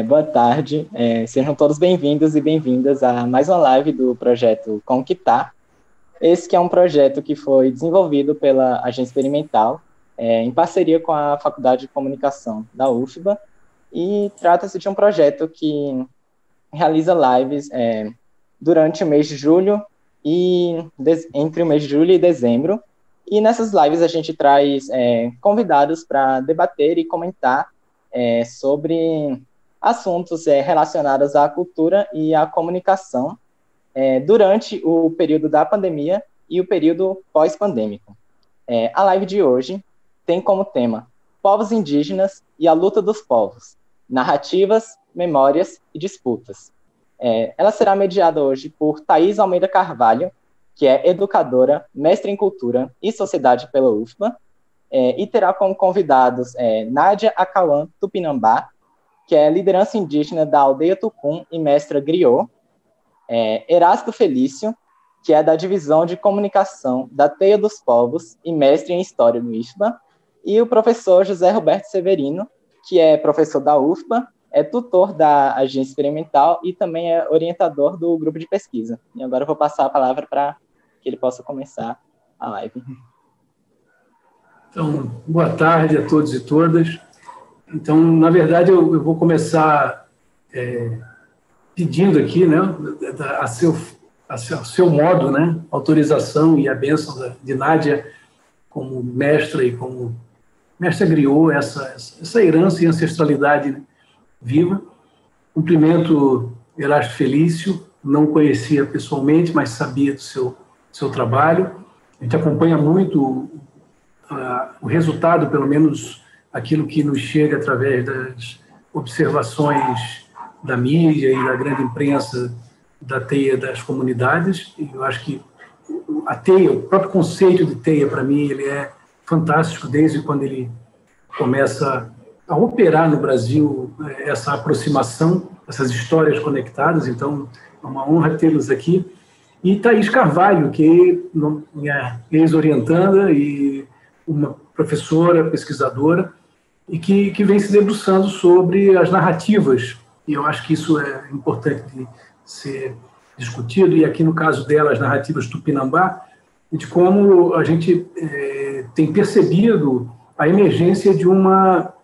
Boa tarde, sejam todos bem-vindos e bem-vindas a mais uma live do projeto Conquistar. Esse que é um projeto que foi desenvolvido pela Agência Experimental, em parceria com a Faculdade de Comunicação da UFBA, e trata-se de um projeto que realiza lives durante o mês de julho e entre o mês de julho e dezembro, e nessas lives a gente traz convidados para debater e comentar sobre assuntos relacionados à cultura e à comunicação durante o período da pandemia e o período pós-pandêmico. A live de hoje tem como tema Povos Indígenas e a Luta dos Povos, Narrativas, Memórias e Disputas. Ela será mediada hoje por Thaís Almeida Carvalho, que é educadora, mestre em Cultura e Sociedade pela UFBA, e terá como convidados Nádia Acauã Tupinambá, que é liderança indígena da Aldeia Tucum e mestra griot, Erasto Felício, que é da Divisão de Comunicação da Teia dos Povos e mestre em História no IFBA, e o professor José Roberto Severino, que é professor da UFBA, é tutor da Agência Experimental e também é orientador do grupo de pesquisa. E agora eu vou passar a palavra para que ele possa começar a live. Então, boa tarde a todos e todas. Então, na verdade, eu vou começar pedindo aqui, né, a seu modo, né, autorização e a bênção de Nádia como mestra e como mestra griot, essa herança e ancestralidade, né, viva. Cumprimento Erasto Felício, não conhecia pessoalmente, mas sabia do seu trabalho. A gente acompanha muito o resultado, pelo menos aquilo que nos chega através das observações da mídia e da grande imprensa da teia das comunidades. E eu acho que a teia, o próprio conceito de teia, para mim, ele é fantástico desde quando ele começa a operar no Brasil essa aproximação, essas histórias conectadas. Então, é uma honra tê-los aqui. E Thaís Carvalho, que é minha ex-orientanda e uma professora, pesquisadora, e que vem se debruçando sobre as narrativas, e eu acho que isso é importante de ser discutido, e aqui no caso dela, as narrativas Tupinambá, de como a gente tem percebido a emergência de uma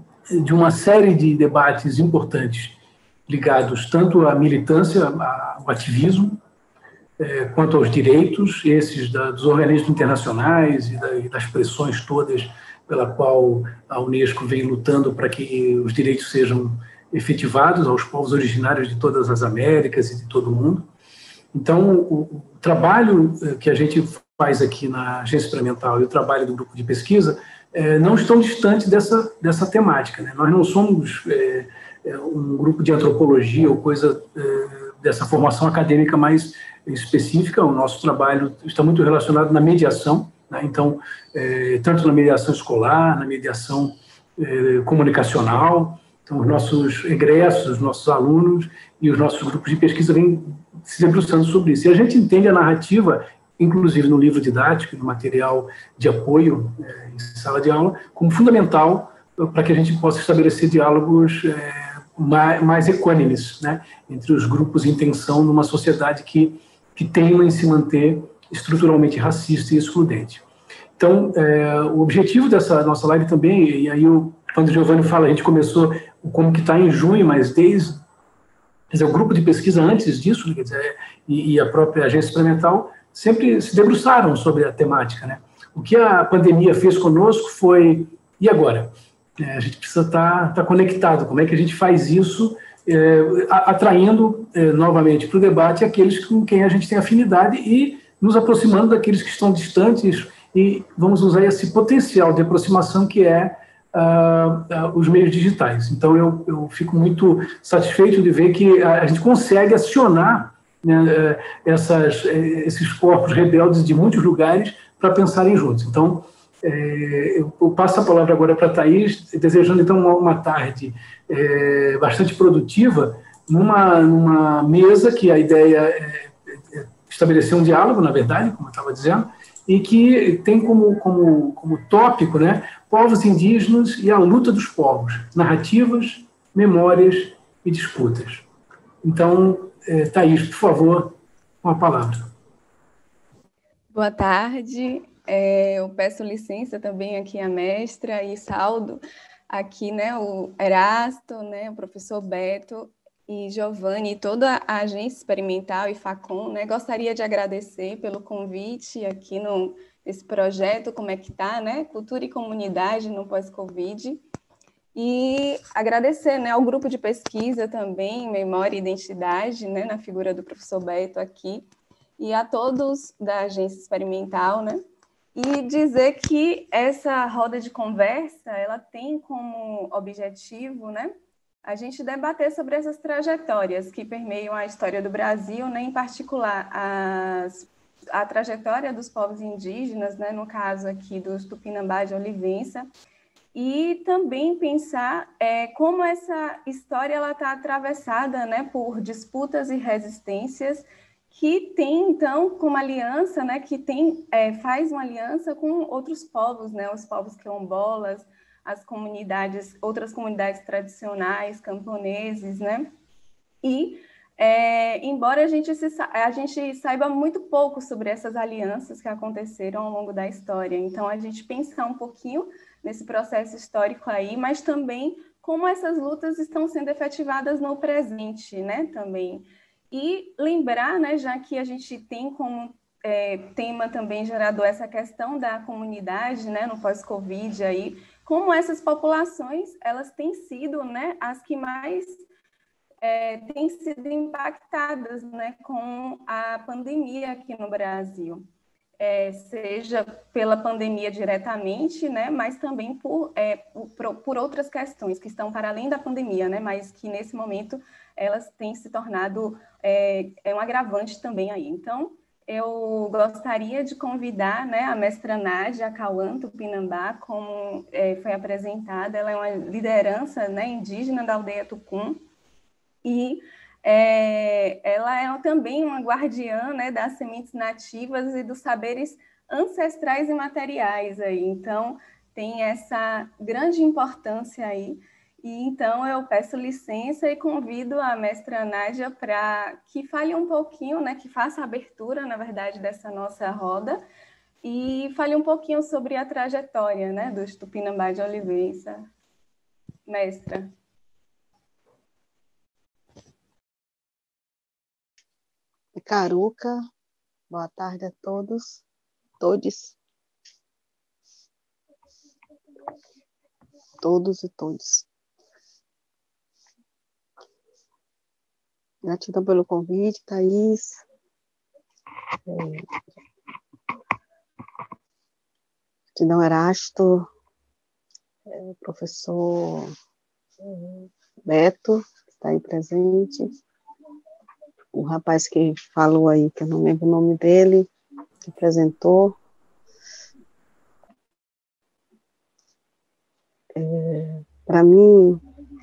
série de debates importantes ligados tanto à militância, ao ativismo, quanto aos direitos, esses dos organismos internacionais e das pressões todas pela qual a Unesco vem lutando para que os direitos sejam efetivados aos povos originários de todas as Américas e de todo o mundo. Então, o trabalho que a gente faz aqui na Agência Experimental e o trabalho do grupo de pesquisa não estão distantes dessa temática, né? Nós não somos um grupo de antropologia ou coisa dessa formação acadêmica mais específica. O nosso trabalho está muito relacionado na mediação, né? Então, tanto na mediação escolar, na mediação comunicacional. Então, os nossos egressos, os nossos alunos e os nossos grupos de pesquisa vêm se debruçando sobre isso. E a gente entende a narrativa, inclusive no livro didático, no material de apoio em sala de aula, como fundamental para que a gente possa estabelecer diálogos mais equânimes, né, entre os grupos em tensão numa sociedade que teima em se manter estruturalmente racista e excludente. Então, o objetivo dessa nossa live também, e aí quando o Giovanni fala, a gente começou como que está em junho, mas quer dizer, o grupo de pesquisa antes disso, quer dizer, e a própria agência experimental sempre se debruçaram sobre a temática, né? O que a pandemia fez conosco foi, e agora? A gente precisa estar conectado. Como é que a gente faz isso, atraindo novamente para o debate aqueles com quem a gente tem afinidade e nos aproximando daqueles que estão distantes, e vamos usar esse potencial de aproximação que é os meios digitais. Então, eu fico muito satisfeito de ver que a gente consegue acionar, né, esses corpos rebeldes de muitos lugares para pensarem juntos. Então, eu passo a palavra agora para a Thaís, desejando, então, uma tarde bastante produtiva, numa mesa que a ideia é estabelecer um diálogo, na verdade, como eu estava dizendo, e que tem como tópico, né, povos indígenas e a luta dos povos, narrativas, memórias e disputas. Então, Thaís, por favor, com a palavra. Boa tarde. Eu peço licença também aqui à mestra e saúdo aqui, né, o Erasto, né, o professor Beto e Giovanni e toda a agência experimental e Facom, né. Gostaria de agradecer pelo convite aqui nesse projeto, como é que está, né, Cultura e Comunidade no pós-Covid. E agradecer, né, ao grupo de pesquisa também, Memória e Identidade, né, na figura do professor Beto aqui, e a todos da agência experimental, né, e dizer que essa roda de conversa, ela tem como objetivo, né, a gente debater sobre essas trajetórias que permeiam a história do Brasil, né, em particular a trajetória dos povos indígenas, né, no caso aqui dos Tupinambá de Olivença, e também pensar como essa história está atravessada, né, por disputas e resistências que tem, então, como aliança, né, que faz uma aliança com outros povos, né, os povos quilombolas, as comunidades, outras comunidades tradicionais, camponeses, né, e embora a gente saiba muito pouco sobre essas alianças que aconteceram ao longo da história, então a gente pensar um pouquinho nesse processo histórico aí, mas também como essas lutas estão sendo efetivadas no presente, né, também. E lembrar, né, já que a gente tem como tema também gerador essa questão da comunidade, né, no pós-Covid aí, como essas populações, elas têm sido, né, as que mais têm sido impactadas, né, com a pandemia aqui no Brasil. Seja pela pandemia diretamente, né, mas também por outras questões que estão para além da pandemia, né, mas que nesse momento elas têm se tornado um agravante também aí. Então, eu gostaria de convidar, né, a mestra Nádia Cauã Tupinambá, como foi apresentada, ela é uma liderança, né, indígena da aldeia Tucum, e ela é também uma guardiã, né, das sementes nativas e dos saberes ancestrais e materiais aí. Então, tem essa grande importância aí. E então eu peço licença e convido a mestra Nádia para que fale um pouquinho, né, que faça a abertura, na verdade, dessa nossa roda e fale um pouquinho sobre a trajetória, né, dos Tupinambá de Olivença. Mestra. Caruca, boa tarde a todos, todes e todes. Gratidão pelo convite, Thaís. Gratidão, Erasto, professor Beto, que está aí presente. O rapaz que falou aí, que eu não lembro o nome dele, que apresentou. Para mim,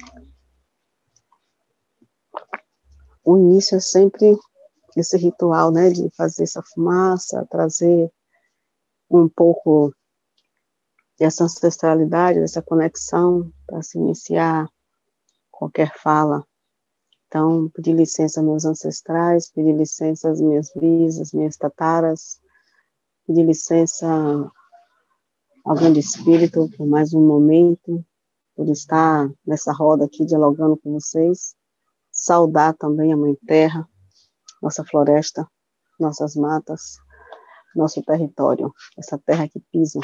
o início é sempre esse ritual, né, de fazer essa fumaça, trazer um pouco dessa ancestralidade, dessa conexão, para se iniciar qualquer fala. Então, pedir licença aos meus ancestrais, pedir licença às minhas bisas, minhas tataras, pedir licença ao Grande Espírito por mais um momento, por estar nessa roda aqui dialogando com vocês. Saudar também a Mãe Terra, nossa floresta, nossas matas, nosso território, essa terra que piso.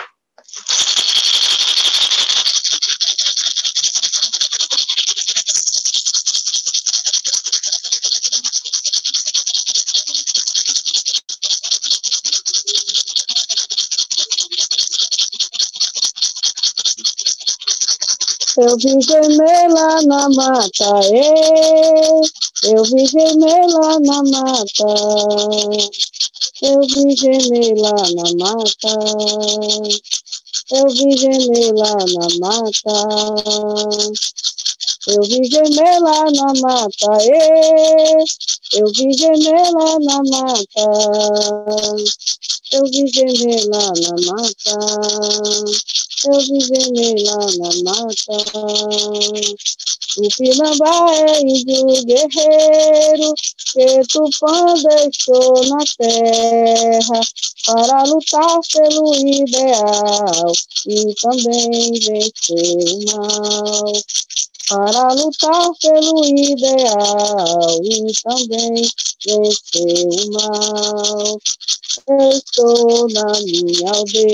Eu vi gemer lá na mata, eu vi gemer lá na mata, eu vi gemer lá na mata, eu vi gemer lá na mata, Eu vi gemer lá na mata, ê, eu vi gemer lá na mata, eu vi gemer lá na mata, eu vi gemer lá na mata. O Pinambá é índio guerreiro que Tupã deixou na terra para lutar pelo ideal e também vencer o mal. Para lutar pelo ideal e também vencer o mal. Eu estou na minha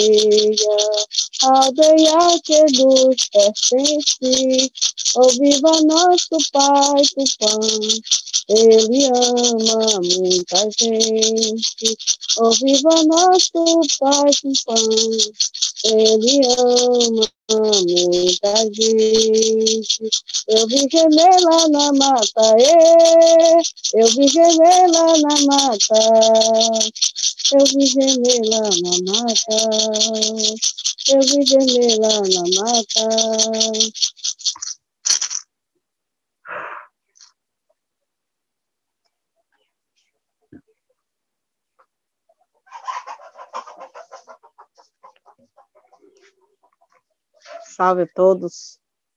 aldeia que nos pertence. Oh, viva nosso Pai Tupã, ele ama muita gente. Oh, viva nosso Pai Tupã, ele ama muita gente. Eu vi gemer lá na mata, eu vi gemer lá na mata, eu vi gemer lá na mata, eu vi gemer lá na mata. Salve a todos,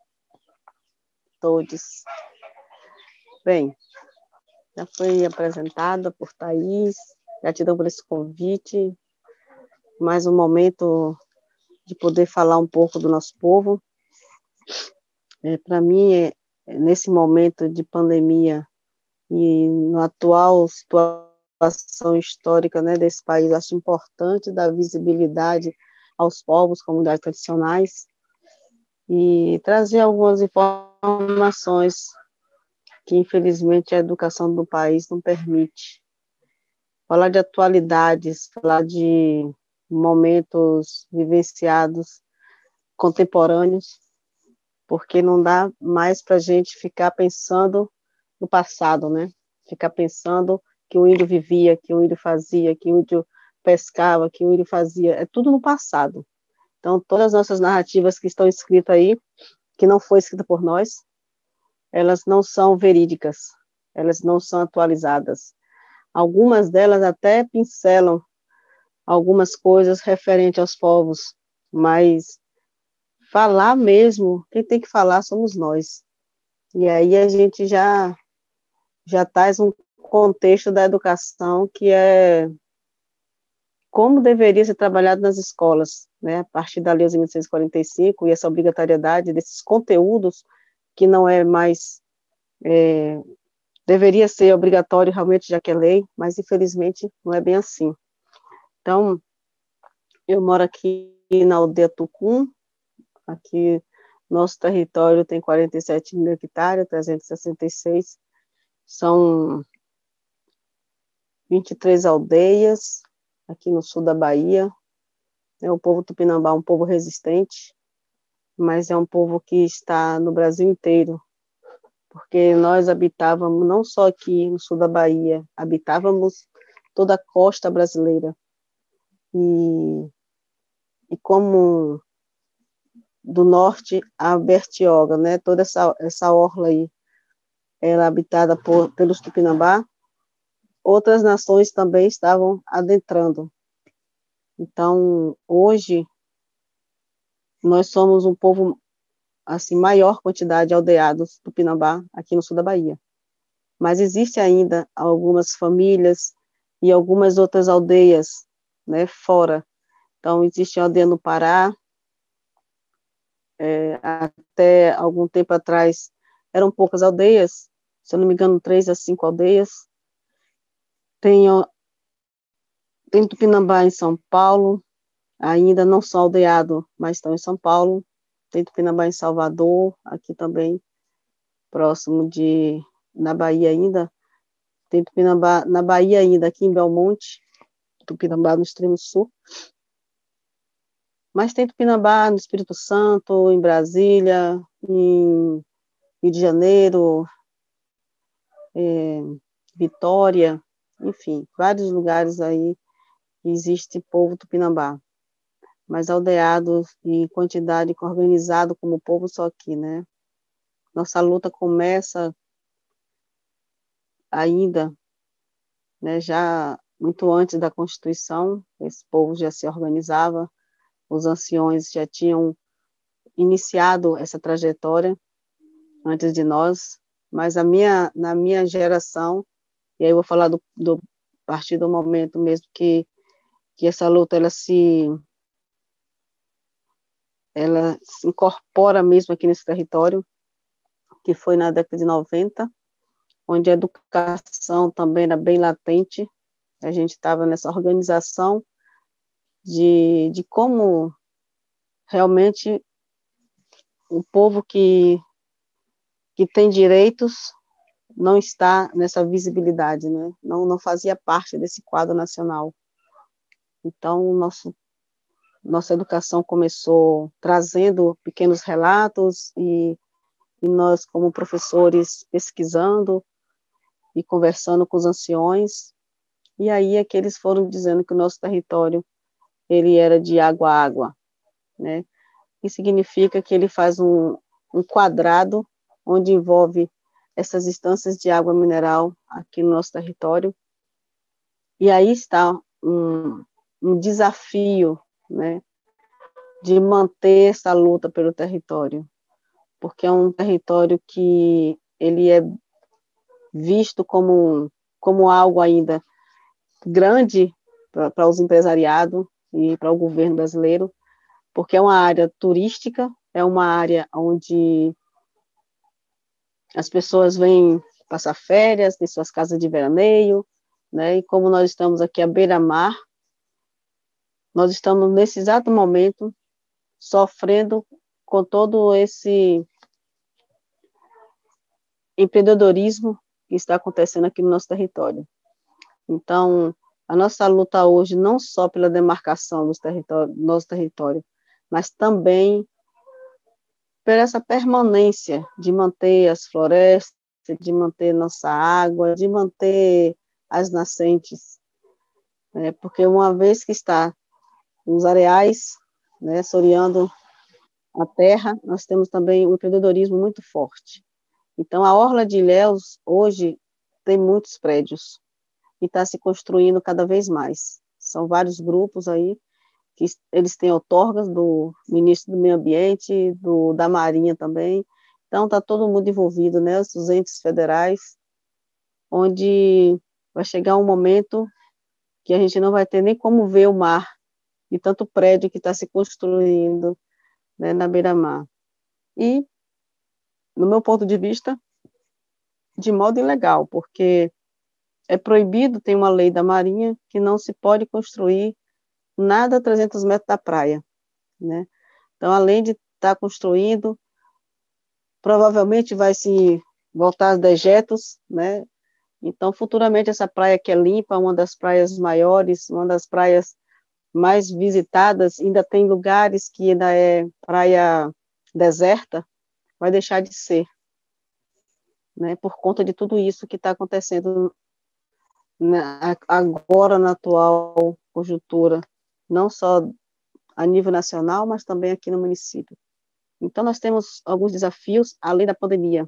todos. Bem, já fui apresentada por Thaís, gratidão por esse convite, mais um momento de poder falar um pouco do nosso povo. Para mim, nesse momento de pandemia e na atual situação histórica, né, desse país, acho importante dar visibilidade aos povos, comunidades tradicionais, e trazer algumas informações que, infelizmente, a educação do país não permite. Falar de atualidades, falar de momentos vivenciados, contemporâneos, porque não dá mais para a gente ficar pensando no passado, né? Ficar pensando que o índio vivia, que o índio fazia, que o índio pescava, que o índio fazia. É tudo no passado. Então, todas as nossas narrativas que estão escritas aí, que não foi escrita por nós, elas não são verídicas, elas não são atualizadas. Algumas delas até pincelam algumas coisas referentes aos povos, mas falar mesmo, quem tem que falar somos nós. E aí a gente já traz um contexto da educação que é como deveria ser trabalhado nas escolas, né, a partir da Lei de 1845 e essa obrigatoriedade desses conteúdos que não é mais, deveria ser obrigatório realmente, já que é lei, mas infelizmente não é bem assim. Então, eu moro aqui na aldeia Tucum, aqui nosso território tem 47 mil hectares, 366, são 23 aldeias, aqui no sul da Bahia. O povo tupinambá é um povo resistente, mas é um povo que está no Brasil inteiro, porque nós habitávamos, não só aqui no sul da Bahia, habitávamos toda a costa brasileira. E como do norte a Bertioga, né, toda essa orla aí, era habitada pelos tupinambá, outras nações também estavam adentrando. Então, hoje, nós somos um povo, assim, maior quantidade de aldeados tupinambá aqui no sul da Bahia. Mas existe ainda algumas famílias e algumas outras aldeias, né, fora. Então, existe a aldeia no Pará, até algum tempo atrás, eram poucas aldeias, se eu não me engano, 3 a 5 aldeias. Tem Tupinambá em São Paulo, ainda não são aldeados, mas estão em São Paulo. Tem Tupinambá em Salvador, aqui também, próximo na Bahia ainda. Tem Tupinambá na Bahia ainda, aqui em Belmonte, Tupinambá no extremo sul. Mas tem Tupinambá no Espírito Santo, em Brasília, em Rio de Janeiro, Vitória, enfim, vários lugares aí existe povo tupinambá. Mas aldeado em quantidade, organizado como povo só aqui, né? Nossa luta começa ainda, né, já muito antes da Constituição. Esse povo já se organizava, os anciões já tinham iniciado essa trajetória antes de nós, mas na minha geração, e aí eu vou falar a partir do momento mesmo que essa luta ela se incorpora mesmo aqui nesse território, que foi na década de 90, onde a educação também era bem latente. A gente estava nessa organização de como realmente o povo que tem direitos não está nessa visibilidade, né? Não fazia parte desse quadro nacional. Então, nossa educação começou trazendo pequenos relatos e nós, como professores, pesquisando e conversando com os anciões, e aí é que eles foram dizendo que o nosso território ele era de água a água, né? Que significa que ele faz um quadrado onde envolve essas instâncias de água mineral aqui no nosso território. E aí está um desafio, né, de manter essa luta pelo território, porque é um território que ele é visto como algo ainda grande para os empresariados e para o governo brasileiro, porque é uma área turística, é uma área onde as pessoas vêm passar férias, tem suas casas de veraneio, né? E como nós estamos aqui à beira-mar, nós estamos nesse exato momento sofrendo com todo esse empreendedorismo que está acontecendo aqui no nosso território. Então, a nossa luta hoje não só pela demarcação do nosso território, mas também por essa permanência de manter as florestas, de manter nossa água, de manter as nascentes, né? Porque uma vez que está os areais, né, soreando a terra, nós temos também o empreendedorismo muito forte. Então, a Orla de Ilhéus, hoje, tem muitos prédios e está se construindo cada vez mais. São vários grupos aí, que eles têm outorgas do Ministro do Meio Ambiente, da Marinha também. Então, está todo mundo envolvido, né, os entes federais, onde vai chegar um momento que a gente não vai ter nem como ver o mar, de tanto prédio que está se construindo, né, na beira-mar. E, no meu ponto de vista, de modo ilegal, porque é proibido, tem uma lei da Marinha que não se pode construir nada a 300 metros da praia, né? Então, além de estar construindo, provavelmente vai se voltar aos dejetos, né? Então, futuramente, essa praia que é limpa, uma das praias maiores, uma das praias mais visitadas, ainda tem lugares que ainda é praia deserta, vai deixar de ser, né? Por conta de tudo isso que está acontecendo agora na atual conjuntura, não só a nível nacional, mas também aqui no município. Então, nós temos alguns desafios, além da pandemia,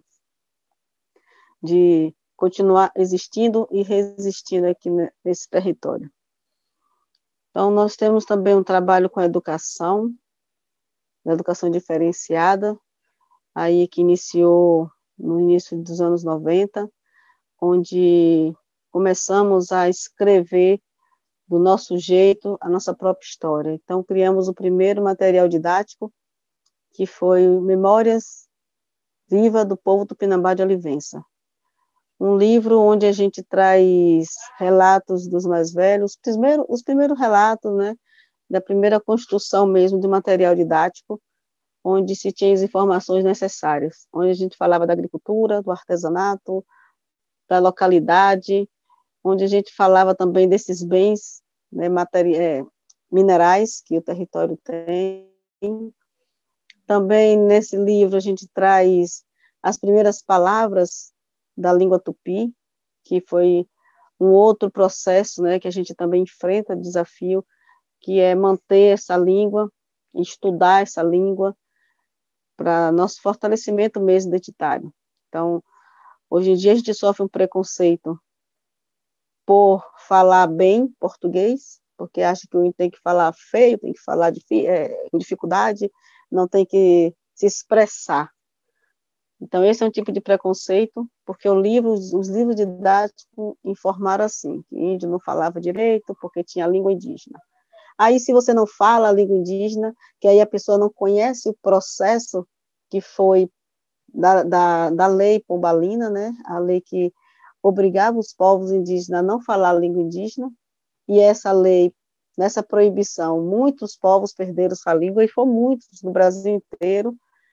de continuar existindo e resistindo aqui nesse território. Então, nós temos também um trabalho com a educação diferenciada, aí que iniciou no início dos anos 90, onde começamos a escrever do nosso jeito a nossa própria história. Então, criamos o primeiro material didático, que foi Memórias Viva do Povo Tupinambá de Olivença. Um livro onde a gente traz relatos dos mais velhos, os primeiros relatos, né, da primeira construção mesmo de material didático, onde se tinha as informações necessárias, onde a gente falava da agricultura, do artesanato, da localidade, onde a gente falava também desses bens, né, minerais que o território tem. Também nesse livro a gente traz as primeiras palavras da língua tupi, que foi um outro processo, né, que a gente também enfrenta desafio, que é manter essa língua, estudar essa língua, para nosso fortalecimento mesmo identitário. Então, hoje em dia a gente sofre um preconceito por falar bem português, porque acha que o índio tem que falar feio, tem que falar com dificuldade, não tem que se expressar. Então, esse é um tipo de preconceito, porque os livros didáticos informaram assim, que índio não falava direito porque tinha língua indígena. Aí, se você não fala a língua indígena, que aí a pessoa não conhece o processo que foi da lei pombalina, né? A lei que obrigava os povos indígenas a não falar a língua indígena, e essa lei, nessa proibição, muitos povos perderam sua língua, e foram muitos no Brasil inteiro.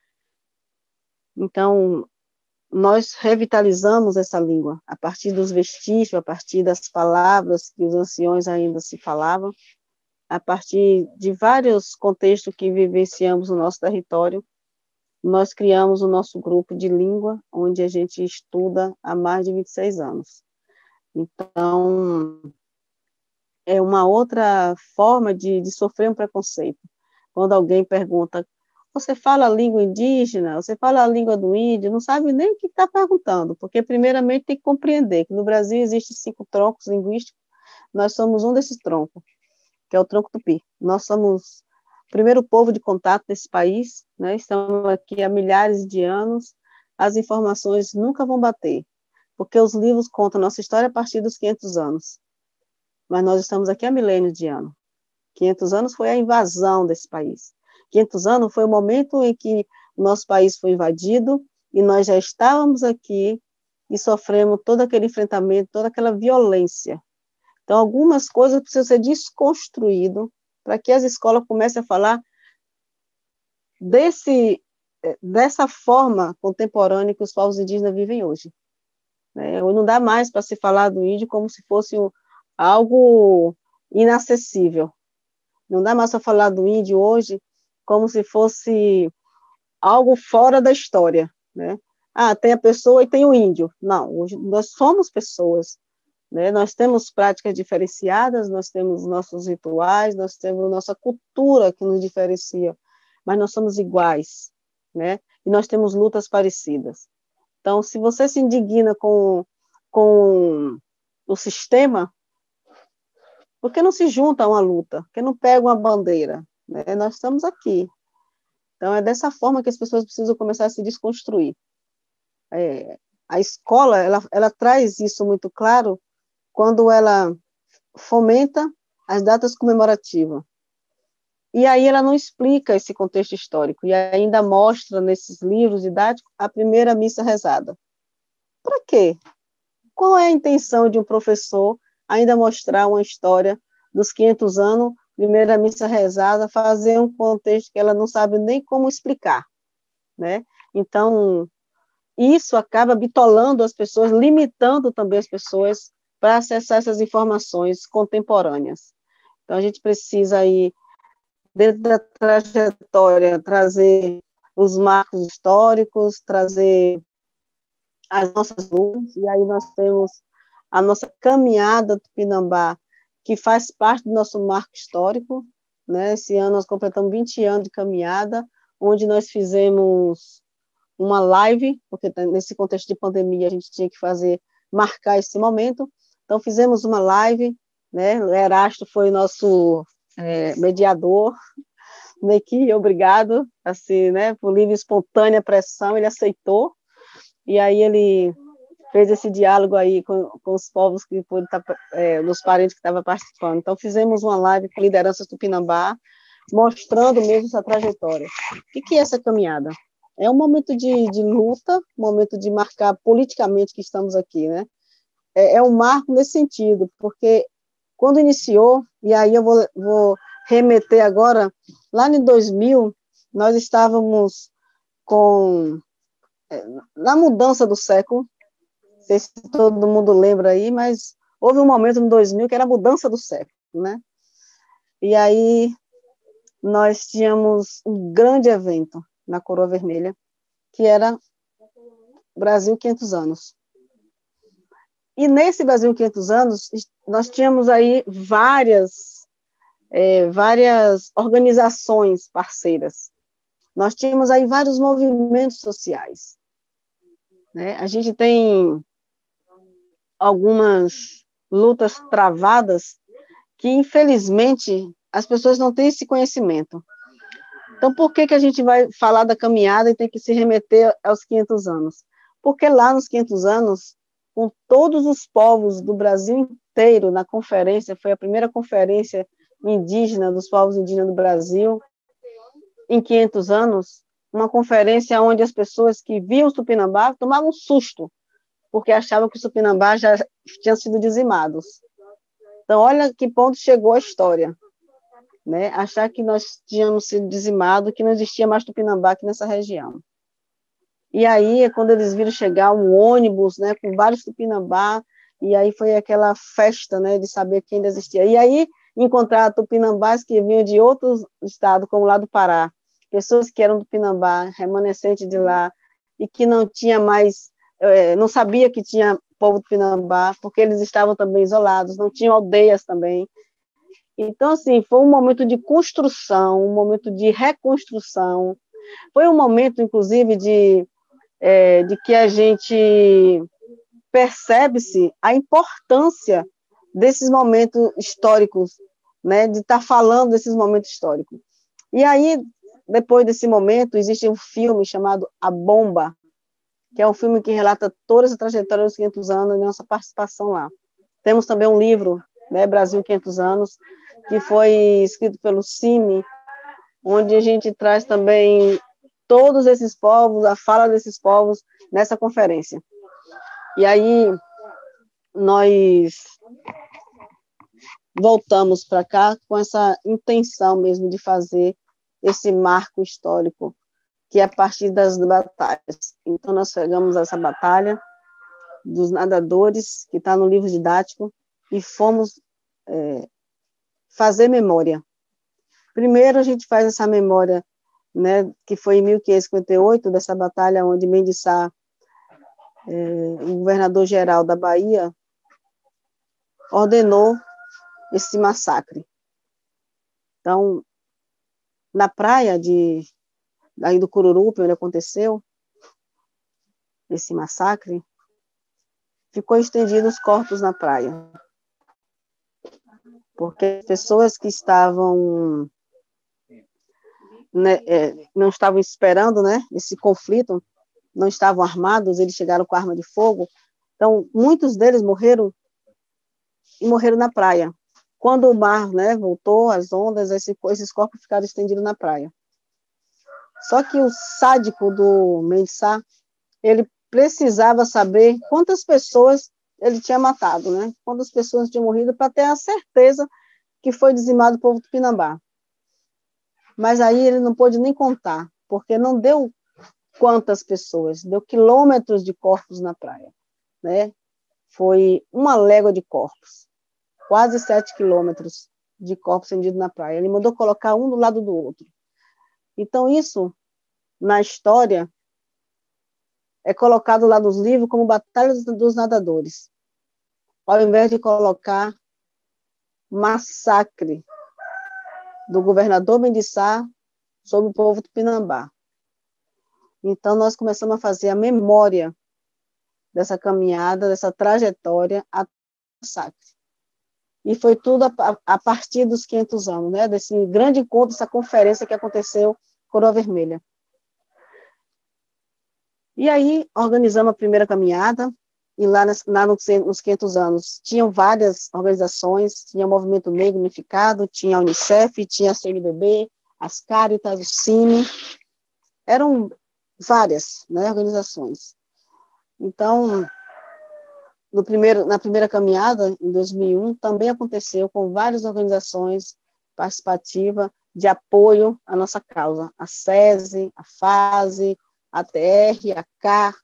Então, nós revitalizamos essa língua, a partir dos vestígios, a partir das palavras que os anciões ainda se falavam, a partir de vários contextos que vivenciamos no nosso território, nós criamos o nosso grupo de língua, onde a gente estuda há mais de 26 anos. Então, é uma outra forma de sofrer um preconceito. Quando alguém pergunta, você fala a língua indígena, você fala a língua do índio, não sabe nem o que está perguntando, porque primeiramente tem que compreender que no Brasil existem 5 troncos linguísticos, nós somos um desses troncos, que é o tronco tupi. Nós somos o primeiro povo de contato desse país, né? Estamos aqui há milhares de anos, as informações nunca vão bater, porque os livros contam nossa história a partir dos 500 anos, mas nós estamos aqui há milênios de anos. 500 anos foi a invasão desse país. 500 anos foi o momento em que o nosso país foi invadido e nós já estávamos aqui e sofremos todo aquele enfrentamento, toda aquela violência. Então, algumas coisas precisam ser desconstruídas para que as escolas comecem a falar dessa forma contemporânea que os povos indígenas vivem hoje. Não dá mais para se falar do índio como se fosse algo inacessível. Não dá mais para falar do índio hoje como se fosse algo fora da história, né? Tem a pessoa e tem o índio. Não, hoje nós somos pessoas, né? Nós temos práticas diferenciadas, nós temos nossos rituais, nós temos nossa cultura que nos diferencia, mas nós somos iguais, né? E nós temos lutas parecidas. Então, se você se indigna com o sistema, por que não se junta a uma luta? Por que não pega uma bandeira? Né? Nós estamos aqui. Então, é dessa forma que as pessoas precisam começar a se desconstruir. A escola, ela traz isso muito claro quando ela fomenta as datas comemorativas. E aí ela não explica esse contexto histórico, e ainda mostra nesses livros didáticos a primeira missa rezada. Para quê? Qual é a intenção de um professor ainda mostrar uma história dos 500 anos, primeira missa rezada, fazer um contexto que ela não sabe nem como explicar, né? Então, isso acaba bitolando as pessoas, limitando também as pessoas para acessar essas informações contemporâneas. Então, a gente precisa aí, dentro da trajetória, trazer os marcos históricos, trazer as nossas lutas, e aí nós temos a nossa caminhada Tupinambá, que faz parte do nosso marco histórico, né? Esse ano nós completamos 20 anos de caminhada, onde nós fizemos uma live, porque nesse contexto de pandemia a gente tinha que marcar esse momento, então fizemos uma live, né? O Erasto foi nosso mediador, Neki, obrigado, assim, né? Por livre e espontânea pressão, ele aceitou, e aí ele fez esse diálogo aí com os povos que pôde estar, dos parentes que estavam participando. Então, fizemos uma live com lideranças Tupinambá, mostrando mesmo essa trajetória. O que é essa caminhada? É um momento de luta, um momento de marcar politicamente que estamos aqui, né? É um marco nesse sentido, porque quando iniciou, e aí eu vou remeter agora, lá em 2000, nós estávamos na mudança do século, não sei se todo mundo lembra aí, mas houve um momento em 2000 que era a mudança do século, né? E aí nós tínhamos um grande evento na Coroa Vermelha, que era Brasil 500 anos. E nesse Brasil 500 anos, nós tínhamos aí várias organizações parceiras. nós tínhamos aí vários movimentos sociais, né? A gente tem algumas lutas travadas que, infelizmente, as pessoas não têm esse conhecimento. Então, por que a gente vai falar da caminhada e tem que se remeter aos 500 anos? Porque lá nos 500 anos, com todos os povos do Brasil inteiro na conferência, foi a primeira conferência indígena dos povos indígenas do Brasil, em 500 anos, uma conferência onde as pessoas que viam os Tupinambá tomavam um susto, porque achavam que os Tupinambá já tinham sido dizimados. Então, olha que ponto chegou a história, né? Achar que nós tínhamos sido dizimados, que não existia mais Tupinambá aqui nessa região. E aí, quando eles viram chegar um ônibus, né, com vários Tupinambá, e aí foi aquela festa, né, de saber que ainda existia. E aí, encontrar Tupinambás que vinham de outros estados, como lá do Pará, pessoas que eram Tupinambá, remanescentes de lá, e que não tinha mais, não sabia que tinha povo Tupinambá, porque eles estavam também isolados, não tinham aldeias também. Então, assim, foi um momento de construção, um momento de reconstrução, foi um momento, inclusive, de que a gente percebe-se a importância desses momentos históricos, né, de estar falando desses momentos históricos. E aí, depois desse momento, existe um filme chamado A Bomba, que é um filme que relata toda essa trajetória dos 500 anos e nossa participação lá. Temos também um livro, né, Brasil 500 anos, que foi escrito pelo CIMI, onde a gente traz também todos esses povos, a fala desses povos nessa conferência. E aí nós voltamos para cá com essa intenção mesmo de fazer esse marco histórico, que é a partir das batalhas. Então nós pegamos essa batalha dos nadadores, que está no livro didático, e fomos fazer memória. Primeiro a gente faz essa memória, né, que foi em 1558, dessa batalha onde Mendes Sá, o governador-geral da Bahia, ordenou esse massacre. Então, na praia aí do Cururupi, onde aconteceu esse massacre, ficou estendido os corpos na praia. Porque as pessoas que estavam, né, não estavam esperando, né, esse conflito, não estavam armados, eles chegaram com arma de fogo. Então, muitos deles morreram na praia. Quando o mar, né, voltou, as ondas, esses corpos ficaram estendidos na praia. Só que o sádico do Mendes Sá, ele precisava saber quantas pessoas ele tinha matado, né? Quantas pessoas tinham morrido, para ter a certeza que foi dizimado o povo do Tupinambá. Mas aí ele não pôde nem contar, porque não deu quantas pessoas, deu quilômetros de corpos na praia, né? Foi uma légua de corpos, quase 7 quilômetros de corpos estendidos na praia. Ele mandou colocar um do lado do outro. Então, isso, na história, é colocado lá nos livros como Batalha dos Nadadores, ao invés de colocar massacre do governador Mendes Sá sobre o povo do Tupinambá. Então, nós começamos a fazer a memória dessa caminhada, dessa trajetória até o massacre. E foi tudo a partir dos 500 anos, né? Desse grande encontro, essa conferência que aconteceu em Coroa Vermelha. E aí, organizamos a primeira caminhada, e lá nos 500 anos, tinham várias organizações, tinha o Movimento Negro Unificado, tinha a Unicef, tinha a CNBB, as Cáritas, o CIMI, eram várias, né, organizações. Então, na primeira caminhada, em 2001, também aconteceu com várias organizações participativas de apoio à nossa causa, a SESI, a FASE, a TR, a CAR,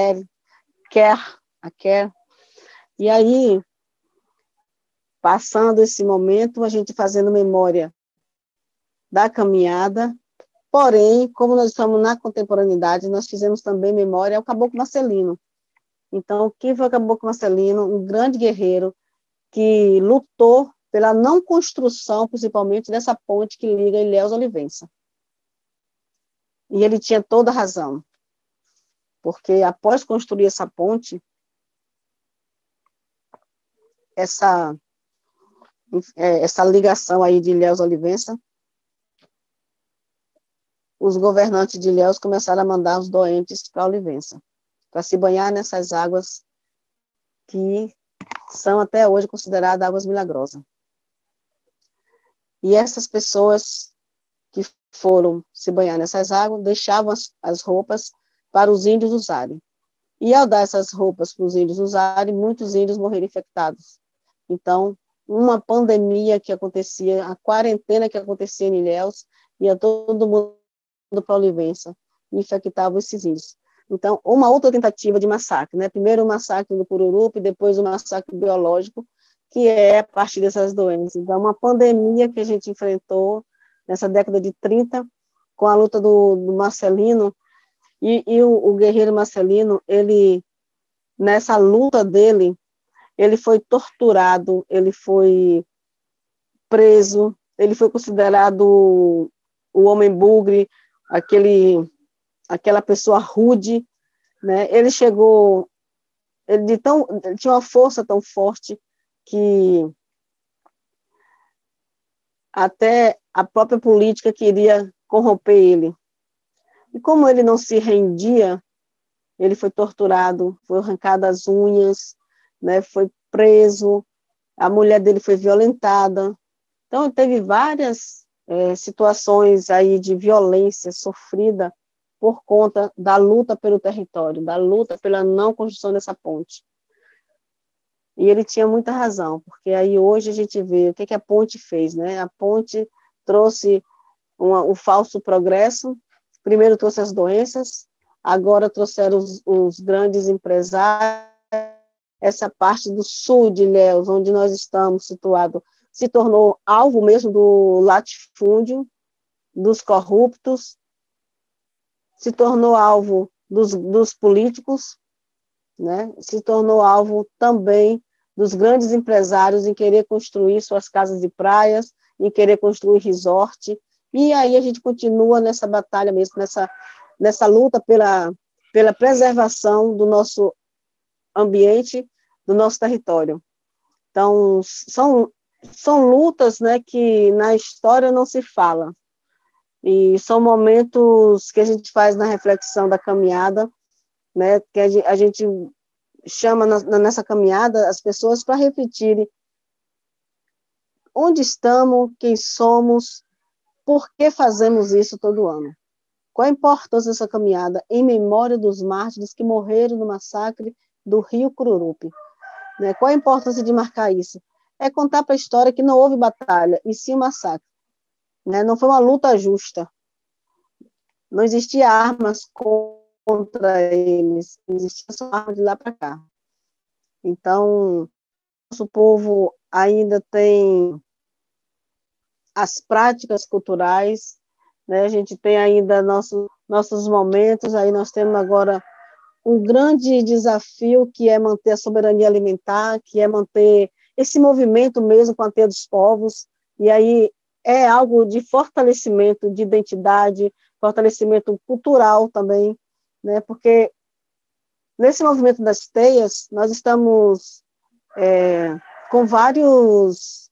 a CARE. E aí, passando esse momento, a gente fazendo memória da caminhada, porém, como nós estamos na contemporaneidade, nós fizemos também memória ao Caboclo Marcelino. Então, quem foi o Caboclo Marcelino? Um grande guerreiro que lutou pela não construção, principalmente, dessa ponte que liga Ilhéus a Olivença. E ele tinha toda a razão, porque após construir essa ponte, essa ligação aí de Ilhéus a Olivença, os governantes de Ilhéus começaram a mandar os doentes para Olivença, para se banhar nessas águas que são até hoje consideradas águas milagrosas. E essas pessoas que foram se banhar nessas águas deixavam as roupas para os índios usarem. E ao dar essas roupas para os índios usarem, muitos índios morreram infectados. Então, uma pandemia que acontecia, a quarentena que acontecia em Ilhéus, ia todo mundo para Olivença e infectava esses índios. Então, uma outra tentativa de massacre, né? Primeiro o massacre do Pururupi, depois o massacre biológico, que é a partir dessas doenças. Então, uma pandemia que a gente enfrentou nessa década de 30, com a luta do Marcelino, e o guerreiro Marcelino, ele, nessa luta dele, ele foi torturado, ele foi preso, ele foi considerado o homem bugre, aquela pessoa rude, né? Ele tinha uma força tão forte que até a própria política queria corromper ele. E como ele não se rendia, ele foi torturado, foi arrancado as unhas, né? Foi preso, a mulher dele foi violentada. Então, teve várias situações aí de violência sofrida por conta da luta pelo território, da luta pela não construção dessa ponte. E ele tinha muita razão, porque aí hoje a gente vê o que a ponte fez, né? A ponte trouxe o falso progresso, primeiro trouxe as doenças, agora trouxeram os grandes empresários, essa parte do sul de Ilhéus, onde nós estamos situados, se tornou alvo mesmo do latifúndio, dos corruptos, se tornou alvo dos políticos, né? Se tornou alvo também dos grandes empresários em querer construir suas casas de praias, em querer construir resort, e aí a gente continua nessa batalha mesmo, nessa luta pela preservação do nosso ambiente, do nosso território. Então, são lutas, né, que na história não se fala, e são momentos que a gente faz na reflexão da caminhada, né, que a gente chama nessa caminhada as pessoas para refletirem onde estamos, quem somos, por que fazemos isso todo ano. Qual a importância dessa caminhada em memória dos mártires que morreram no massacre do Rio Cururupi? Né? Qual a importância de marcar isso? É contar para a história que não houve batalha, e sim um massacre. Né? Não foi uma luta justa. Não existia armas contra eles, existia só arma de lá para cá. Então, nosso povo ainda tem as práticas culturais, né? A gente tem ainda nossos momentos, aí nós temos agora um grande desafio que é manter a soberania alimentar, que é manter esse movimento mesmo com a Teia dos Povos, e aí é algo de fortalecimento de identidade, fortalecimento cultural também, né? Porque nesse movimento das teias, nós estamos com vários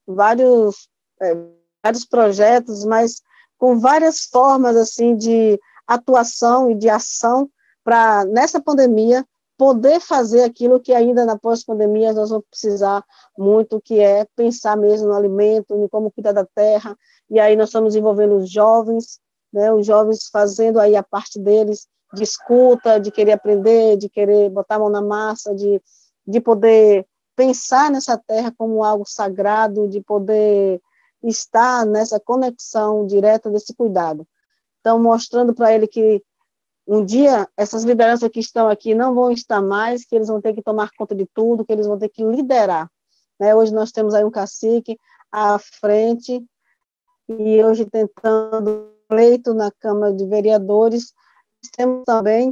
projetos, mas com várias formas assim de atuação e de ação para, nessa pandemia, poder fazer aquilo que ainda na pós-pandemia nós vamos precisar muito, que é pensar mesmo no alimento, em como cuidar da terra, e aí nós estamos envolvendo os jovens, né, os jovens fazendo aí a parte deles de escuta, de querer aprender, de querer botar a mão na massa, de poder pensar nessa terra como algo sagrado, de poder estar nessa conexão direta desse cuidado. Então, mostrando para ele que um dia essas lideranças que estão aqui não vão estar mais, que eles vão ter que tomar conta de tudo, que eles vão ter que liderar. Né? Hoje nós temos aí um cacique à frente, e hoje tentando pleito na Câmara de Vereadores, temos também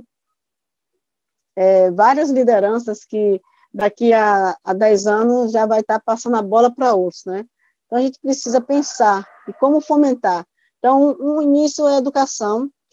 várias lideranças que daqui a 10 anos já vai estar passando a bola para outros, né? Então a gente precisa pensar e como fomentar. Então, um início é a educação, que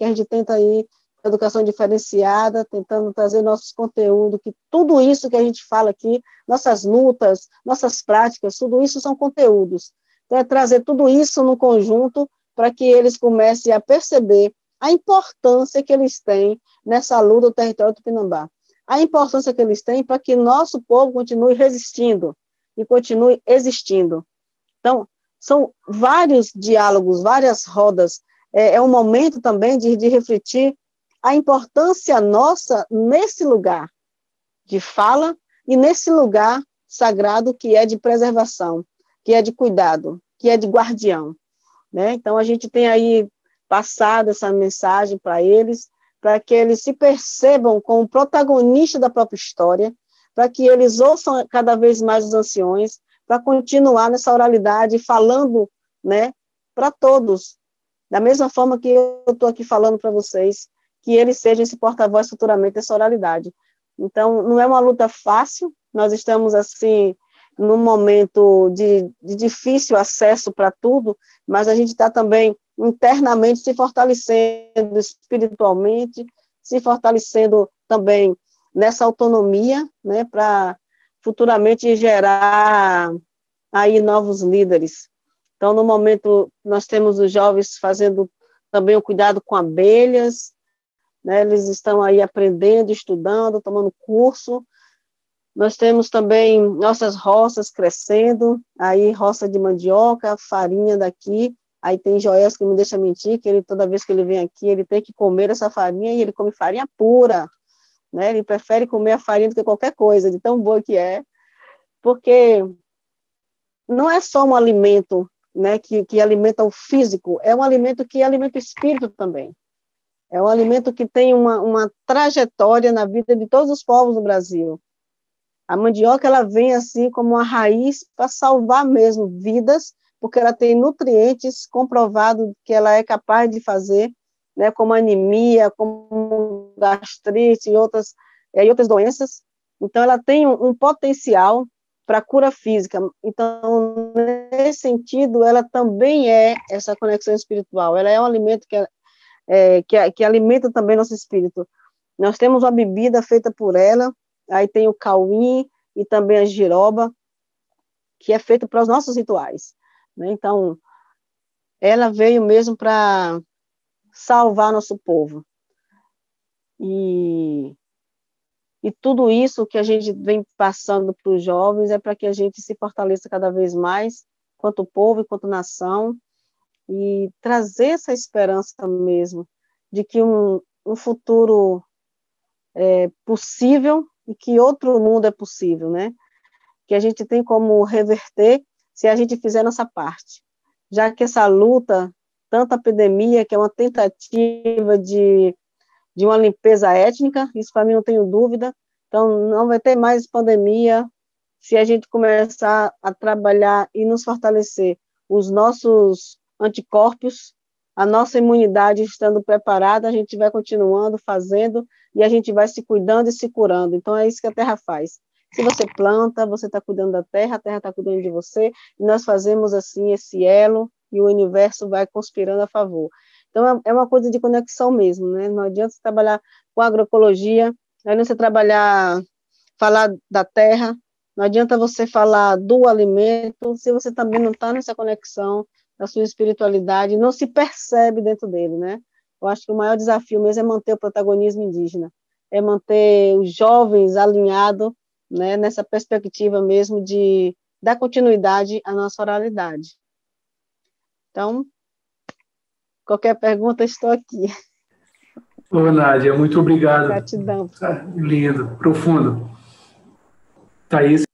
que a gente tenta aí, educação diferenciada, tentando trazer nossos conteúdos, que tudo isso que a gente fala aqui, nossas lutas, nossas práticas, tudo isso são conteúdos. Então, é trazer tudo isso no conjunto para que eles comecem a perceber a importância que eles têm nessa luta do território tupinambá. A importância que eles têm para que nosso povo continue resistindo e continue existindo. Então, são vários diálogos, várias rodas. É um momento também de refletir a importância nossa nesse lugar de fala e nesse lugar sagrado que é de preservação, que é de cuidado, que é de guardião, né? Então, a gente tem aí passado essa mensagem para eles que eles se percebam como protagonistas da própria história, para que eles ouçam cada vez mais os anciões, para continuar nessa oralidade falando, né, para todos, da mesma forma que eu estou aqui falando para vocês, que eles sejam esse porta-voz futuramente dessa oralidade. Então, não é uma luta fácil, nós estamos, assim, num momento de difícil acesso para tudo, mas a gente está também internamente se fortalecendo espiritualmente, se fortalecendo também nessa autonomia, né, para futuramente gerar aí novos líderes. Então, no momento, nós temos os jovens fazendo também o cuidado com abelhas, né, eles estão aí aprendendo, estudando, tomando curso. Nós temos também nossas roças crescendo, aí roça de mandioca, farinha daqui, aí tem Joés que não deixa mentir, que ele, toda vez que ele vem aqui, ele tem que comer essa farinha, e ele come farinha pura, né? Ele prefere comer a farinha do que qualquer coisa, de tão boa que é, porque não é só um alimento, né, que alimenta o físico, é um alimento que alimenta o espírito também. É um alimento que tem uma trajetória na vida de todos os povos do Brasil. A mandioca, ela vem assim como uma raiz para salvar mesmo vidas, porque ela tem nutrientes comprovados que ela é capaz de fazer, né, como anemia, como gastrite e outras doenças. Então, ela tem um potencial para cura física. Então, nesse sentido, ela também é essa conexão espiritual. Ela é um alimento que alimenta também nosso espírito. Nós temos uma bebida feita por ela, aí tem o cauim e também a giroba, que é feito para os nossos rituais, né? Então, ela veio mesmo para salvar nosso povo. E tudo isso que a gente vem passando para os jovens é para que a gente se fortaleça cada vez mais, quanto povo e quanto nação, e trazer essa esperança mesmo de que um futuro é possível e que outro mundo é possível, né? Que a gente tem como reverter se a gente fizer nossa parte. Já que essa luta, tanta epidemia, que é uma tentativa de uma limpeza étnica, isso para mim não tenho dúvida, então não vai ter mais pandemia se a gente começar a trabalhar e nos fortalecer os nossos anticorpos, a nossa imunidade estando preparada, a gente vai continuando fazendo e a gente vai se cuidando e se curando. Então, é isso que a terra faz. Se você planta, você está cuidando da terra, a terra está cuidando de você, e nós fazemos assim esse elo e o universo vai conspirando a favor. Então, é uma coisa de conexão mesmo, né? Não adianta você trabalhar com agroecologia, não adianta você falar da terra, não adianta você falar do alimento, se você também não está nessa conexão da sua espiritualidade, não se percebe dentro dele, né? Eu acho que o maior desafio mesmo é manter o protagonismo indígena, é manter os jovens alinhados, né, nessa perspectiva mesmo de dar continuidade à nossa oralidade. Então, qualquer pergunta, estou aqui. Ô, Nádia, muito obrigado. Gratidão. Lindo, profundo. Thaís.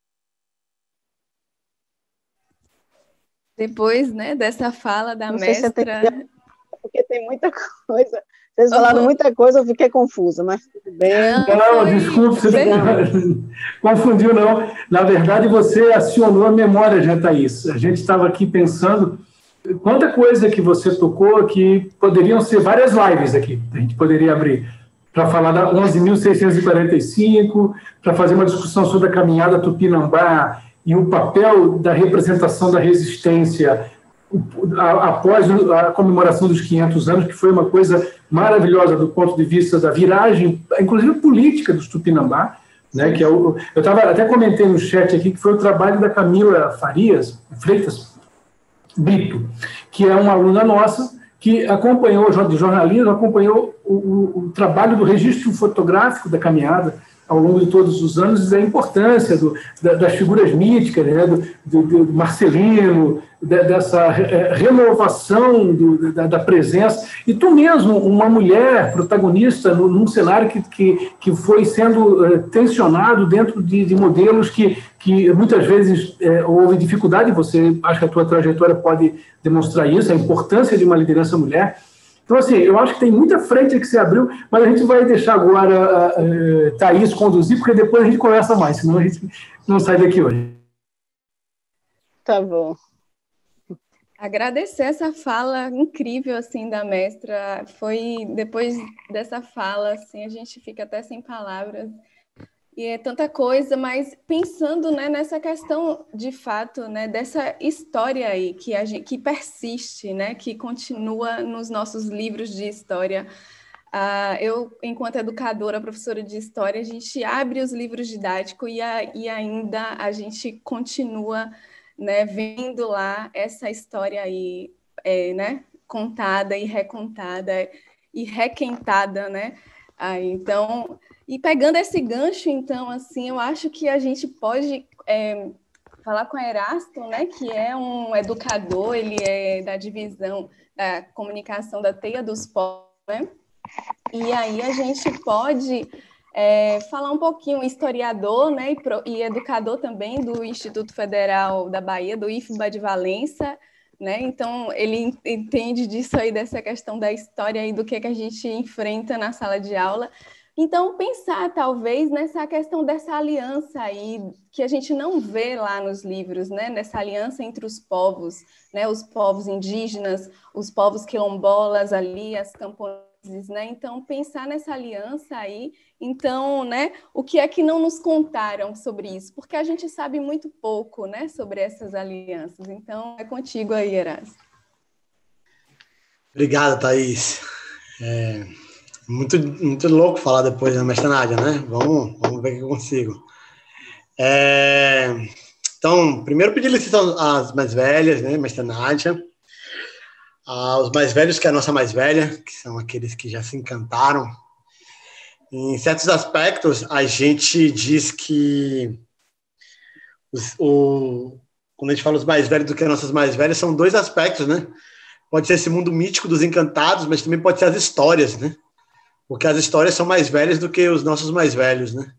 Depois, né, dessa fala da Não mestra... porque tem muita coisa. Vocês falaram muita coisa, eu fiquei confusa, mas tudo bem. Não, desculpe, você confundiu, não. Na verdade, você acionou a memória, já, Thaís. A gente estava aqui pensando quanta coisa que você tocou que poderiam ser várias lives aqui. A gente poderia abrir para falar da 11.645, para fazer uma discussão sobre a caminhada Tupinambá e o papel da representação da resistência após a comemoração dos 500 anos, que foi uma coisa maravilhosa do ponto de vista da viragem, inclusive política dos Tupinambá, né, que eu até comentei no chat aqui que foi o trabalho da Camila Freitas Brito, que é uma aluna nossa que acompanhou, de jornalismo, acompanhou o trabalho do registro fotográfico da caminhada ao longo de todos os anos, e a importância das figuras míticas, né, do Marcelino, dessa renovação da presença. E tu mesmo, uma mulher protagonista num cenário que foi sendo tensionado dentro de modelos que muitas vezes houve dificuldade, você acha que a tua trajetória pode demonstrar isso, a importância de uma liderança mulher. Então, assim, eu acho que tem muita frente que se abriu, mas a gente vai deixar agora a Thaís conduzir, porque depois a gente conversa mais, senão a gente não sai daqui hoje. Tá bom. Agradecer essa fala incrível, assim, da mestra. Foi, depois dessa fala, assim, a gente fica até sem palavras. E é tanta coisa, mas pensando, né, nessa questão, de fato, né, dessa história aí que persiste, né, que continua nos nossos livros de história. Eu, enquanto educadora, professora de história, a gente abre os livros didáticos e ainda a gente continua, né, vendo lá essa história aí, né, contada e recontada e requentada, né? Então... E pegando esse gancho, então, assim, eu acho que a gente pode falar com o Erasto, né, que é um educador, ele é da divisão da comunicação da Teia dos Povos, né? E aí a gente pode falar um pouquinho, historiador, né, e educador também do Instituto Federal da Bahia, do IFBA de Valença, né? Então, ele entende disso aí, dessa questão da história e do que a gente enfrenta na sala de aula. Então, pensar, talvez, nessa questão dessa aliança aí, que a gente não vê lá nos livros, né? Nessa aliança entre os povos, né? Os povos indígenas, os povos quilombolas ali, as camponeses, né? Então, pensar nessa aliança aí, então, né? O que é que não nos contaram sobre isso? Porque a gente sabe muito pouco, né? Sobre essas alianças. Então, é contigo aí, Erasto. Obrigado, Thaís. Muito louco falar depois da mestra Nádia, né? Vamos ver o que eu consigo. Então, primeiro pedir licença às mais velhas, né? Mestra Nádia. Aos mais velhos, que é a nossa mais velha, que são aqueles que já se encantaram. Em certos aspectos, a gente diz que quando a gente fala os mais velhos do que as nossas mais velhas, são dois aspectos, né? Pode ser esse mundo mítico dos encantados, mas também pode ser as histórias, né? Porque as histórias são mais velhas do que os nossos mais velhos, né?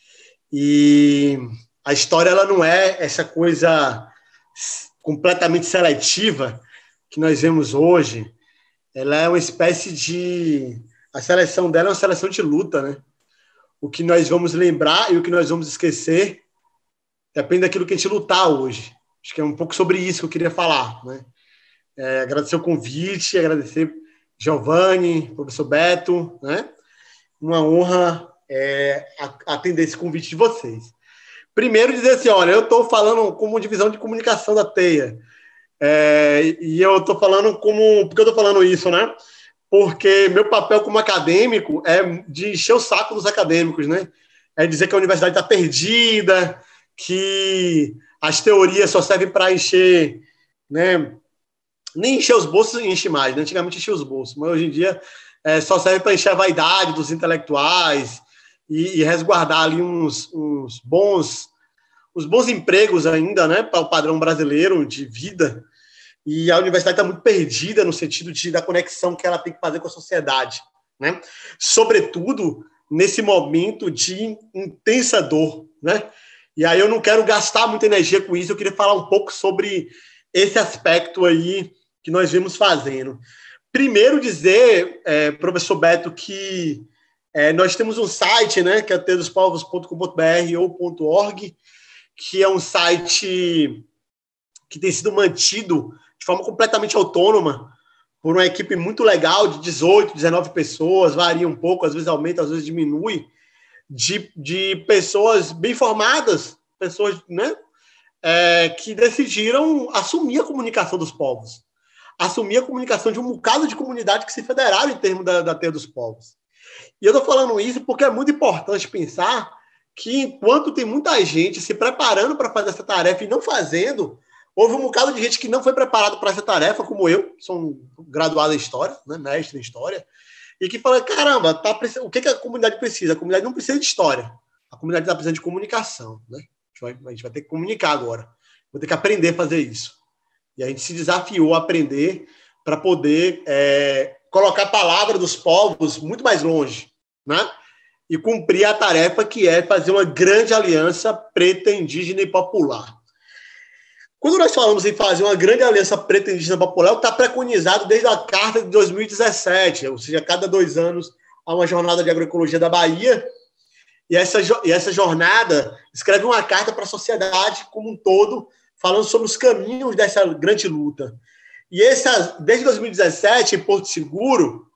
E a história, ela não é essa coisa completamente seletiva que nós vemos hoje. Ela é uma espécie de... A seleção dela é uma seleção de luta, né? O que nós vamos lembrar e o que nós vamos esquecer depende daquilo que a gente lutar hoje. Acho que é um pouco sobre isso que eu queria falar, né? Agradecer o convite, agradecer Giovanni, professor Beto, né? Uma honra atender esse convite de vocês. Primeiro, dizer assim, olha, eu estou falando como divisão de comunicação da Teia, e eu estou falando como... Por que eu estou falando isso, né? Porque meu papel como acadêmico é de encher o saco dos acadêmicos, né? É dizer que a universidade está perdida, que as teorias só servem para encher, né? Nem encher os bolsos enche mais, né? Antigamente enchia os bolsos, mas hoje em dia só serve para encher a vaidade dos intelectuais e resguardar ali os bons empregos ainda, né? Para o padrão brasileiro de vida. E a universidade está muito perdida no sentido da conexão que ela tem que fazer com a sociedade, né? Sobretudo nesse momento de intensa dor, né? E aí eu não quero gastar muita energia com isso, eu queria falar um pouco sobre esse aspecto aí que nós vimos fazendo. Primeiro dizer, professor Beto, que nós temos um site, né, que é teadospovos.com.br ou .org, que é um site que tem sido mantido de forma completamente autônoma por uma equipe muito legal de 18, 19 pessoas, varia um pouco, às vezes aumenta, às vezes diminui, de pessoas bem formadas, pessoas, né, que decidiram assumir a comunicação dos povos, assumir a comunicação de um bocado de comunidade que se federaram em termos da Terra dos Povos. E eu estou falando isso porque é muito importante pensar que, enquanto tem muita gente se preparando para fazer essa tarefa e não fazendo, houve um bocado de gente que não foi preparado para essa tarefa, como eu, que sou um graduado em História, né, mestre em História, e que fala, caramba, o que a comunidade precisa? A comunidade não precisa de história. A comunidade está precisando de comunicação. Né? A gente vai ter que comunicar agora. Vou ter que aprender a fazer isso. E a gente se desafiou a aprender para poder colocar a palavra dos povos muito mais longe, né? E cumprir a tarefa que é fazer uma grande aliança preta, indígena e popular. Quando nós falamos em fazer uma grande aliança preta, indígena e popular, está preconizado desde a Carta de 2017, ou seja, a cada 2 anos há uma jornada de agroecologia da Bahia, e essa jornada escreve uma carta para a sociedade como um todo, falando sobre os caminhos dessa grande luta. E desde 2017, em Porto Seguro,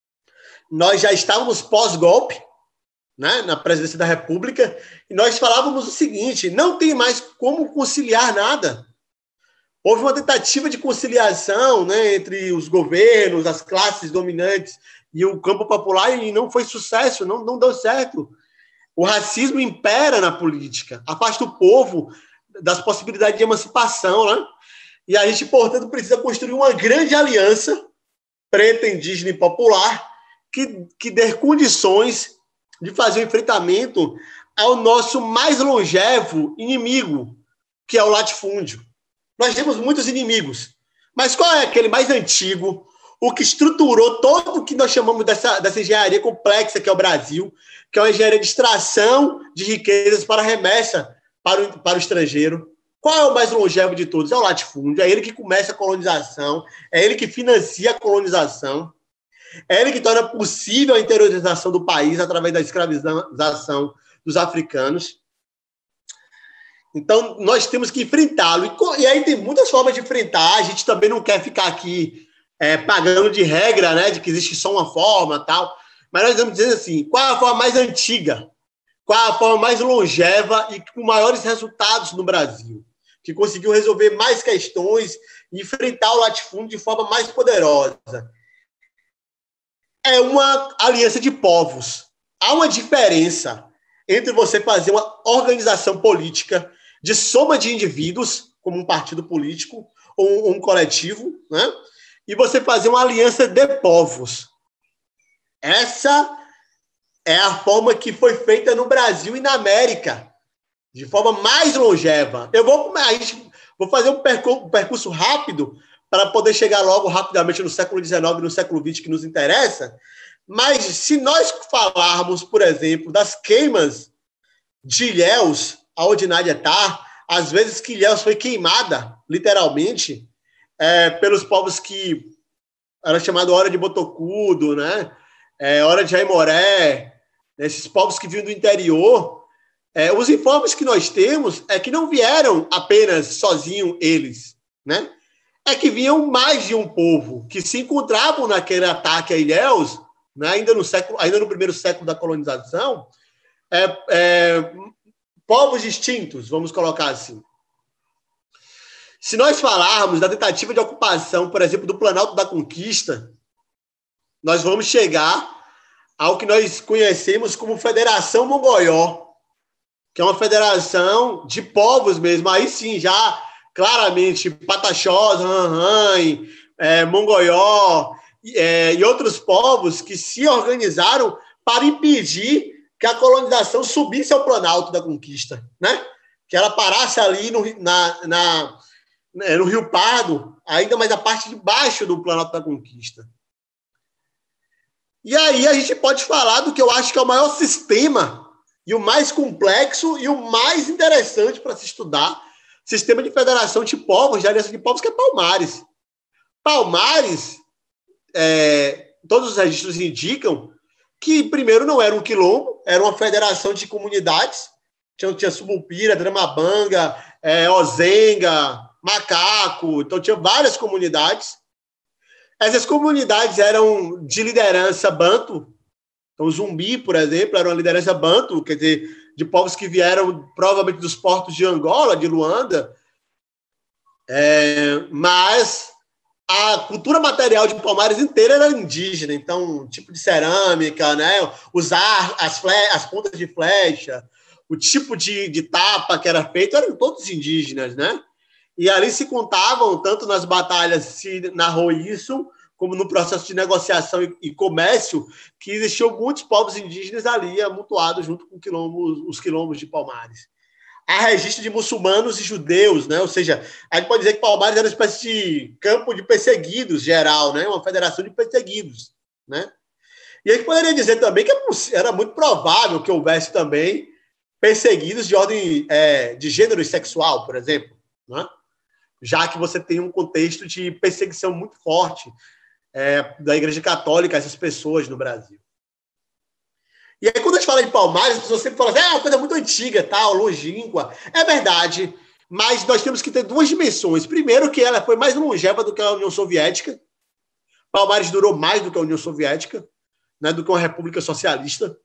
nós já estávamos pós-golpe, né, na presidência da República, e nós falávamos o seguinte: não tem mais como conciliar nada. Houve uma tentativa de conciliação, né, entre os governos, as classes dominantes e o campo popular, e não foi sucesso, não deu certo. O racismo impera na política, afasta o povo das possibilidades de emancipação, né? E a gente, portanto, precisa construir uma grande aliança preta, indígena e popular que dê condições de fazer o enfrentamento ao nosso mais longevo inimigo, que é o latifúndio. Nós temos muitos inimigos, mas qual é aquele mais antigo, o que estruturou todo o que nós chamamos dessa engenharia complexa que é o Brasil, que é uma engenharia de extração de riquezas para remessa para o estrangeiro? Qual é o mais longevo de todos? É o latifúndio, é ele que começa a colonização, é ele que financia a colonização, é ele que torna possível a interiorização do país através da escravização dos africanos. Então, nós temos que enfrentá-lo. E aí tem muitas formas de enfrentar. A gente também não quer ficar aqui pagando de regra, né, de que existe só uma forma, tal. Mas nós vamos dizer assim, qual é a forma mais antiga? Qual é a forma mais longeva e com maiores resultados no Brasil? Que conseguiu resolver mais questões e enfrentar o latifúndio de forma mais poderosa. É uma aliança de povos. Há uma diferença entre você fazer uma organização política de soma de indivíduos, como um partido político ou um coletivo, né? E você fazer uma aliança de povos. Essa é a forma que foi feita no Brasil e na América, de forma mais longeva. Eu vou fazer um percurso rápido para poder chegar logo rapidamente no século XIX e no século XX, que nos interessa. Mas se nós falarmos, por exemplo, das queimas de Ilhéus, aonde Nádia está, às vezes que Ilhéus foi queimada, literalmente, pelos povos que era chamado Hora de Botocudo, né? Hora de Aimoré, esses povos que vinham do interior. Os informes que nós temos é que não vieram apenas sozinhos eles, né? É que vinham mais de um povo que se encontravam naquele ataque a Ilhéus, né? ainda no primeiro século da colonização, povos distintos, vamos colocar assim. Se nós falarmos da tentativa de ocupação, por exemplo, do Planalto da Conquista, nós vamos chegar ao que nós conhecemos como Federação Mongoió, que é uma federação de povos mesmo. Aí sim, já claramente Pataxós, Ranrãe, Mongoió e outros povos que se organizaram para impedir que a colonização subisse ao Planalto da Conquista, né? Que ela parasse ali no Rio Pardo, ainda mais a parte de baixo do Planalto da Conquista. E aí a gente pode falar do que eu acho que é o maior sistema e o mais complexo e o mais interessante para se estudar, sistema de federação de povos, de aliança de povos, que é Palmares. Palmares, todos os registros indicam que, primeiro, não era um quilombo, era uma federação de comunidades. Tinha Subumpira, Dramabanga, Ozenga, Macaco, então tinha várias comunidades. Essas comunidades eram de liderança banto. Então, Zumbi, por exemplo, era uma liderança banto, quer dizer, de povos que vieram provavelmente dos portos de Angola, de Luanda, mas a cultura material de Palmares inteira era indígena, então, tipo de cerâmica, né? Usar as pontas de flecha, o tipo de tapa que era feito, eram todos indígenas, né? E ali se contavam, tanto nas batalhas se narrou isso, como no processo de negociação e comércio, que existiam muitos povos indígenas ali amontoados junto com os quilombos de Palmares. Há registro de muçulmanos e judeus, né? Ou seja, a gente pode dizer que Palmares era uma espécie de campo de perseguidos geral, né? Uma federação de perseguidos, né? E a gente poderia dizer também que era muito provável que houvesse também perseguidos de ordem de gênero e sexual, por exemplo, né? Já que você tem um contexto de perseguição muito forte da Igreja Católica a essas pessoas no Brasil. E aí, quando a gente fala de Palmares, as pessoas sempre falam assim, é uma coisa muito antiga, tal, longínqua. É verdade, mas nós temos que ter duas dimensões. Primeiro, que ela foi mais longeva do que a União Soviética. Palmares durou mais do que a União Soviética, né, do que uma república socialista.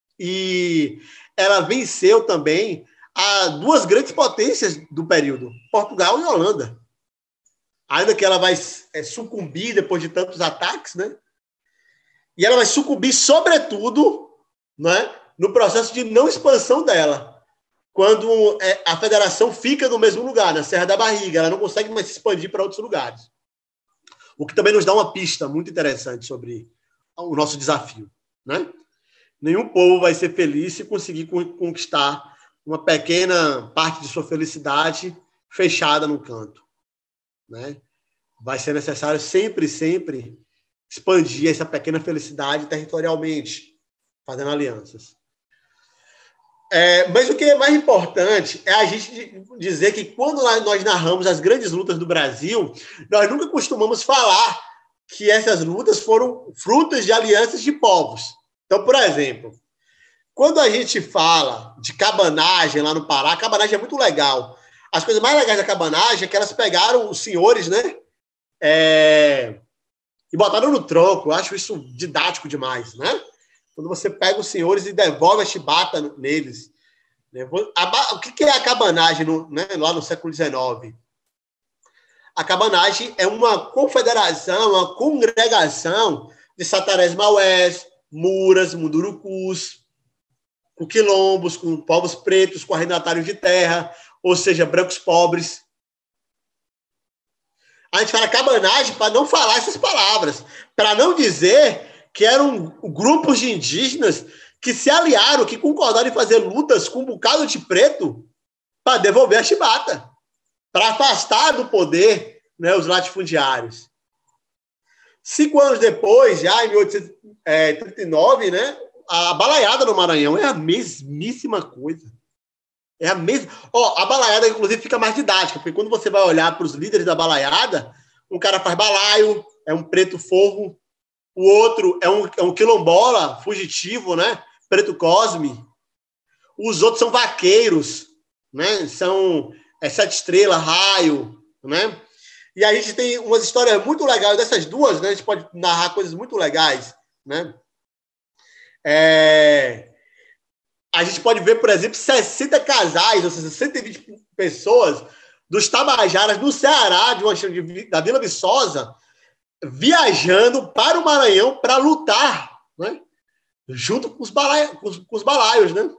E ela venceu também duas grandes potências do período, Portugal e Holanda. Ainda que ela vai sucumbir depois de tantos ataques, né? E ela vai sucumbir, sobretudo, né, no processo de não expansão dela. Quando a federação fica no mesmo lugar, na Serra da Barriga, ela não consegue mais se expandir para outros lugares. O que também nos dá uma pista muito interessante sobre o nosso desafio, né? Nenhum povo vai ser feliz se conseguir conquistar uma pequena parte de sua felicidade fechada no canto, né? Vai ser necessário sempre expandir essa pequena felicidade territorialmente, fazendo alianças. Mas o que é mais importante é a gente dizer que quando nós narramos as grandes lutas do Brasil, nós nunca costumamos falar que essas lutas foram frutos de alianças de povos. Então, por exemplo, quando a gente fala de cabanagem lá no Pará, a cabanagem é muito legal. As coisas mais legais da cabanagem é que elas pegaram os senhores, né? E botaram no tronco. Eu acho isso didático demais, né? Quando você pega os senhores e devolve a chibata neles. O que é a cabanagem lá no século XIX? A cabanagem é uma confederação, uma congregação de satarés maués, muras, mundurucus, com quilombos, com povos pretos, com arrendatários de terra, ou seja, brancos pobres. A gente fala cabanagem para não falar essas palavras, para não dizer que eram grupos de indígenas que se aliaram, que concordaram em fazer lutas com um bocado de preto para devolver a chibata, para afastar do poder, né, os latifundiários. 5 anos depois, já em 1839, né, a balaiada no Maranhão é a mesmíssima coisa. É a mesma. A balaiada, inclusive, fica mais didática, porque quando você vai olhar para os líderes da balaiada, um cara faz balaio, é um preto forro, o outro é um quilombola fugitivo, né? Preto Cosme. Os outros são vaqueiros, né? São Sete Estrelas, Raio, né? E a gente tem umas histórias muito legais dessas duas, né? A gente pode narrar coisas muito legais, né? A gente pode ver, por exemplo, 60 casais, ou seja, 120 pessoas dos Tabajaras no Ceará, da Vila Viçosa, viajando para o Maranhão para lutar, né? Junto com os balaios, né?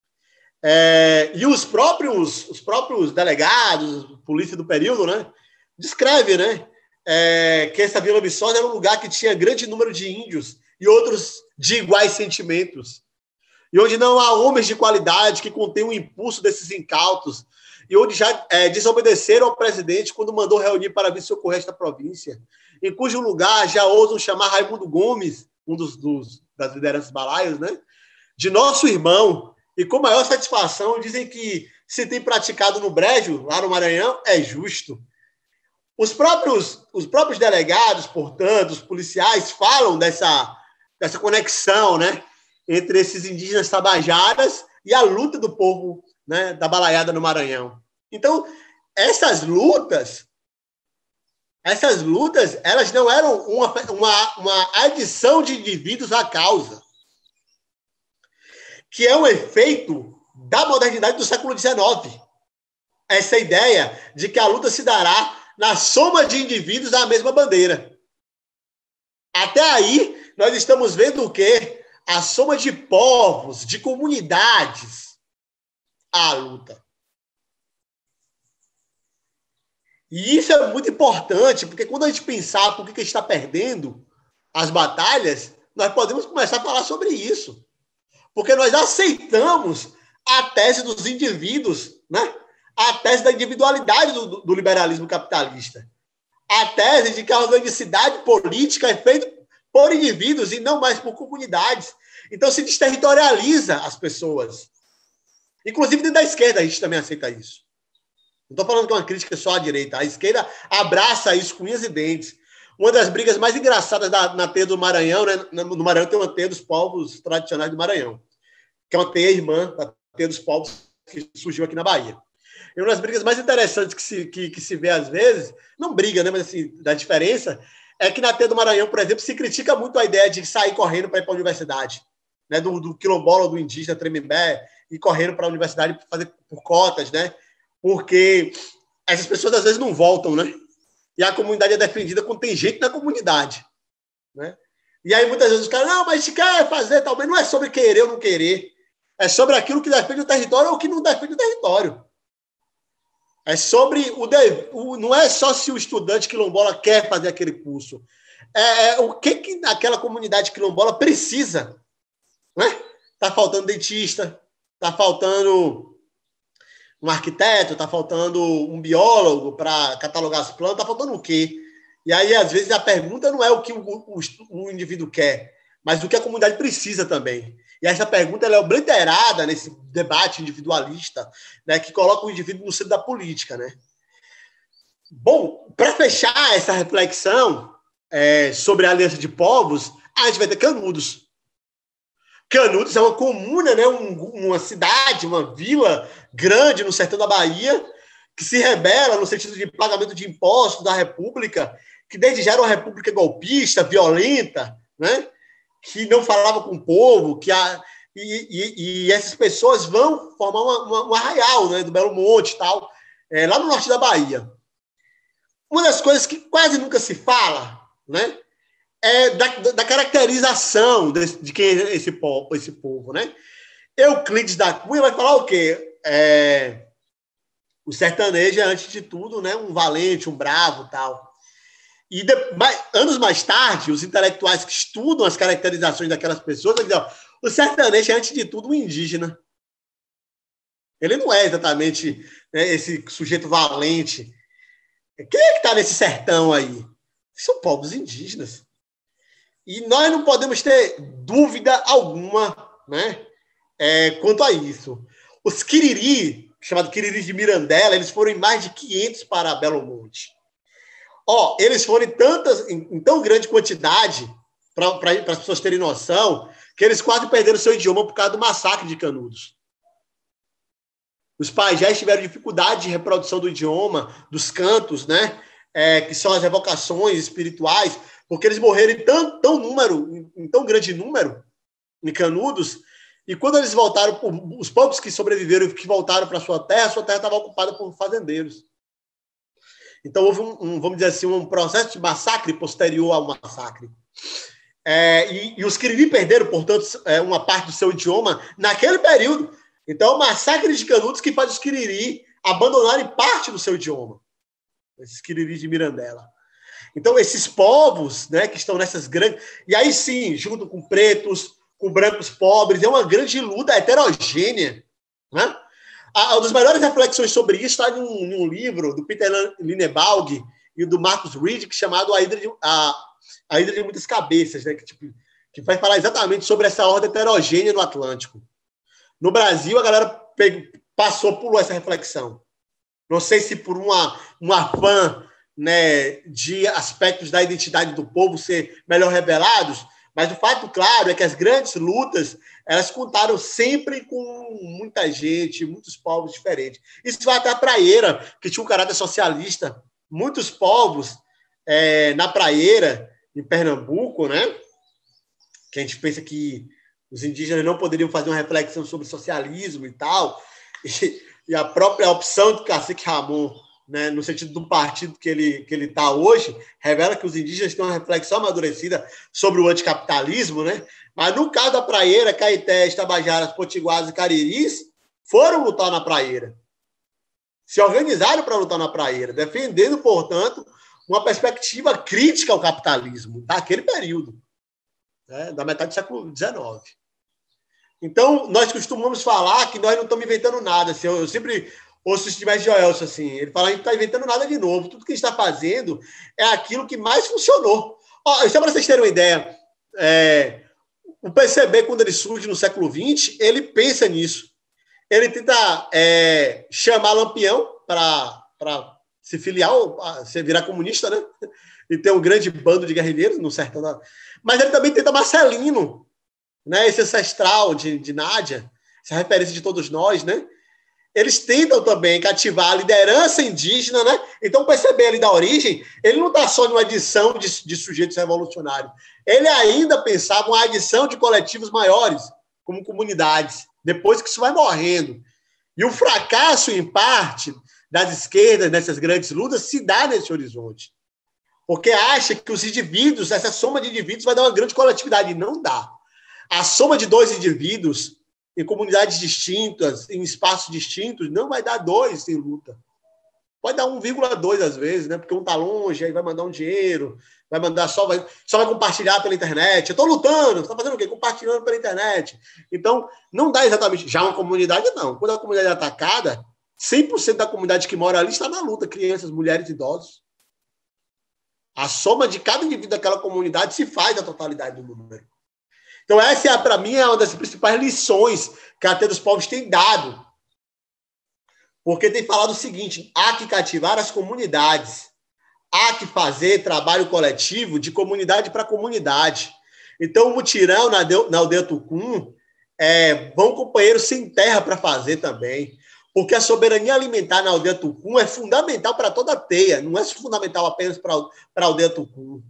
E os próprios delegados, polícia do período, né, descreve, né, que essa Vila Viçosa era um lugar que tinha grande número de índios e outros de iguais sentimentos, e onde não há homens de qualidade que contêm o impulso desses incautos, e onde já desobedeceram ao presidente quando mandou reunir para vir socorrer esta província, em cujo lugar já ousam chamar Raimundo Gomes, um das lideranças balaios, né, de nosso irmão, e com maior satisfação dizem que se tem praticado no brejo, lá no Maranhão, é justo. Os próprios delegados, portanto, os policiais, falam dessa conexão, né, entre esses indígenas tabajaras e a luta do povo, né, da balaiada no Maranhão. Então, essas lutas, elas não eram uma adição de indivíduos à causa, que é um efeito da modernidade do século XIX. Essa ideia de que a luta se dará na soma de indivíduos da mesma bandeira. Até aí, nós estamos vendo o quê? A soma de povos, de comunidades, à luta. E isso é muito importante, porque quando a gente pensar por que a gente está perdendo as batalhas, nós podemos começar a falar sobre isso. Porque nós aceitamos a tese dos indivíduos, né? A tese da individualidade do liberalismo capitalista. A tese de que a organicidade política é feita por indivíduos e não mais por comunidades. Então, se desterritorializa as pessoas. Inclusive, dentro da esquerda, a gente também aceita isso. Não estou falando que é uma crítica só à direita. A esquerda abraça isso com unhas e dentes. Uma das brigas mais engraçadas na teia do Maranhão, né? No Maranhão tem uma teia dos povos tradicionais do Maranhão, que é uma teia irmã da teia dos povos que surgiu aqui na Bahia. E uma das brigas mais interessantes que se vê às vezes, não briga, né, mas assim, da diferença, é que na teia do Maranhão, por exemplo, se critica muito a ideia de sair correndo para ir para a universidade, né, do quilombola, do indígena Tremembé, ir correndo para a universidade para fazer por cotas, né, porque essas pessoas às vezes não voltam, né, e a comunidade é defendida quando tem gente na comunidade, né. E aí muitas vezes os caras, não, mas a gente quer fazer, talvez não é sobre querer ou não querer, é sobre aquilo que defende o território ou que não defende o território. É sobre não é só se o estudante quilombola quer fazer aquele curso. O que aquela comunidade quilombola precisa. Né? Tá faltando dentista, tá faltando um arquiteto, tá faltando um biólogo para catalogar as plantas, tá faltando o quê? E aí, às vezes, a pergunta não é o que o indivíduo quer, mas o que a comunidade precisa também. E essa pergunta ela é obliterada nesse debate individualista, né, que coloca o indivíduo no centro da política. Né? Bom, para fechar essa reflexão sobre a aliança de povos, a gente vai ter Canudos. Canudos é uma comuna, né, uma cidade, uma vila grande no sertão da Bahia, que se rebela no sentido de pagamento de impostos da República, que desde já era uma república golpista, violenta, né? Que não falava com o povo, e essas pessoas vão formar um arraial, né, do Belo Monte e tal, lá no norte da Bahia. Uma das coisas que quase nunca se fala, né, é da caracterização de quem é esse povo, né? Euclides da Cunha vai falar o quê? O sertanejo é, antes de tudo, né, um valente, um bravo tal. E anos mais tarde, os intelectuais que estudam as caracterizações daquelas pessoas dizem, ó, o sertanejo é, antes de tudo, um indígena. Ele não é exatamente, né, esse sujeito valente. Quem é que está nesse sertão aí? São povos indígenas. E nós não podemos ter dúvida alguma, né, quanto a isso. Os Quiriri, chamados Quiriri de Mirandela, eles foram em mais de 500 para Belo Monte. Eles foram em tão grande quantidade, para as pessoas terem noção, que eles quase perderam seu idioma por causa do massacre de Canudos. Os pajés tiveram dificuldade de reprodução do idioma, dos cantos, né, que são as evocações espirituais, porque eles morreram em tão grande número em Canudos, e quando eles voltaram, os poucos que sobreviveram e que voltaram para a sua terra estava ocupada por fazendeiros. Então, houve vamos dizer assim, um processo de massacre posterior ao massacre. E os Quiriri perderam, portanto, uma parte do seu idioma naquele período. Então, o massacre de Canudos que faz os Quiriri abandonarem parte do seu idioma. Esses Quiriri de Mirandela. Então, esses povos, né, que estão nessas grandes... E aí, sim, junto com pretos, com brancos pobres, é uma grande luta heterogênea, né? Uma das melhores reflexões sobre isso está num livro do Peter Linebaug e do Marcus Reed, chamado A Hidra de Muitas Cabeças, né? Que vai falar exatamente sobre essa ordem heterogênea no Atlântico. No Brasil, a galera pulou essa reflexão. Não sei se por um afã, né, de aspectos da identidade do povo ser melhor revelados, mas o fato claro é que as grandes lutas, elas contaram sempre com muita gente, muitos povos diferentes. Isso vai até a Praieira, que tinha um caráter socialista. Muitos povos na Praieira, em Pernambuco, né, que a gente pensa que os indígenas não poderiam fazer uma reflexão sobre socialismo e tal, e a própria opção do cacique Ramon, né, no sentido do partido que ele está hoje, revela que os indígenas têm uma reflexão amadurecida sobre o anticapitalismo, né? Mas no caso da praieira, Caetés, Tabajaras, Potiguaras e Cariris foram lutar na praieira. Se organizaram para lutar na praieira, defendendo, portanto, uma perspectiva crítica ao capitalismo daquele período, né, da metade do século XIX. Então, nós costumamos falar que nós não estamos inventando nada. Assim, eu sempre ouço o Steve Joelson, assim, ele fala que a gente não está inventando nada de novo. Tudo que a gente está fazendo é aquilo que mais funcionou. Só para vocês terem uma ideia, o PCB, quando ele surge no século XX, ele pensa nisso. Ele tenta chamar Lampião para se filiar, se virar comunista, né? E ter um grande bando de guerrilheiros no sertão. Mas ele também tenta Marcelino, né? Esse ancestral de Nádia, essa referência de todos nós, né? Eles tentam também cativar a liderança indígena, né? Então, perceber ali da origem, ele não está só numa adição de sujeitos revolucionários. Ele ainda pensava uma adição de coletivos maiores, como comunidades, depois que isso vai morrendo. E o fracasso, em parte, das esquerdas, nessas grandes lutas, se dá nesse horizonte. Porque acha que os indivíduos, essa soma de indivíduos vai dar uma grande coletividade. E não dá. A soma de dois indivíduos em comunidades distintas, em espaços distintos, não vai dar 2 em luta. Pode dar 1,2 às vezes, né? Porque um está longe, aí vai mandar um dinheiro, vai mandar só vai compartilhar pela internet. Eu estou lutando, você está fazendo o quê? Compartilhando pela internet. Então, não dá exatamente. Já uma comunidade, não. Quando a comunidade é atacada, 100% da comunidade que mora ali está na luta, crianças, mulheres, idosos. A soma de cada indivíduo daquela comunidade se faz da totalidade do número. Então, essa, para mim, é uma das principais lições que a Teia dos Povos tem dado. Porque tem falado o seguinte: há que cativar as comunidades, há que fazer trabalho coletivo de comunidade para comunidade. Então, o mutirão na aldeia Tucum vão companheiros sem terra para fazer também. Porque a soberania alimentar na aldeia Tucum é fundamental para toda a Teia, não é fundamental apenas para a aldeia Tucum.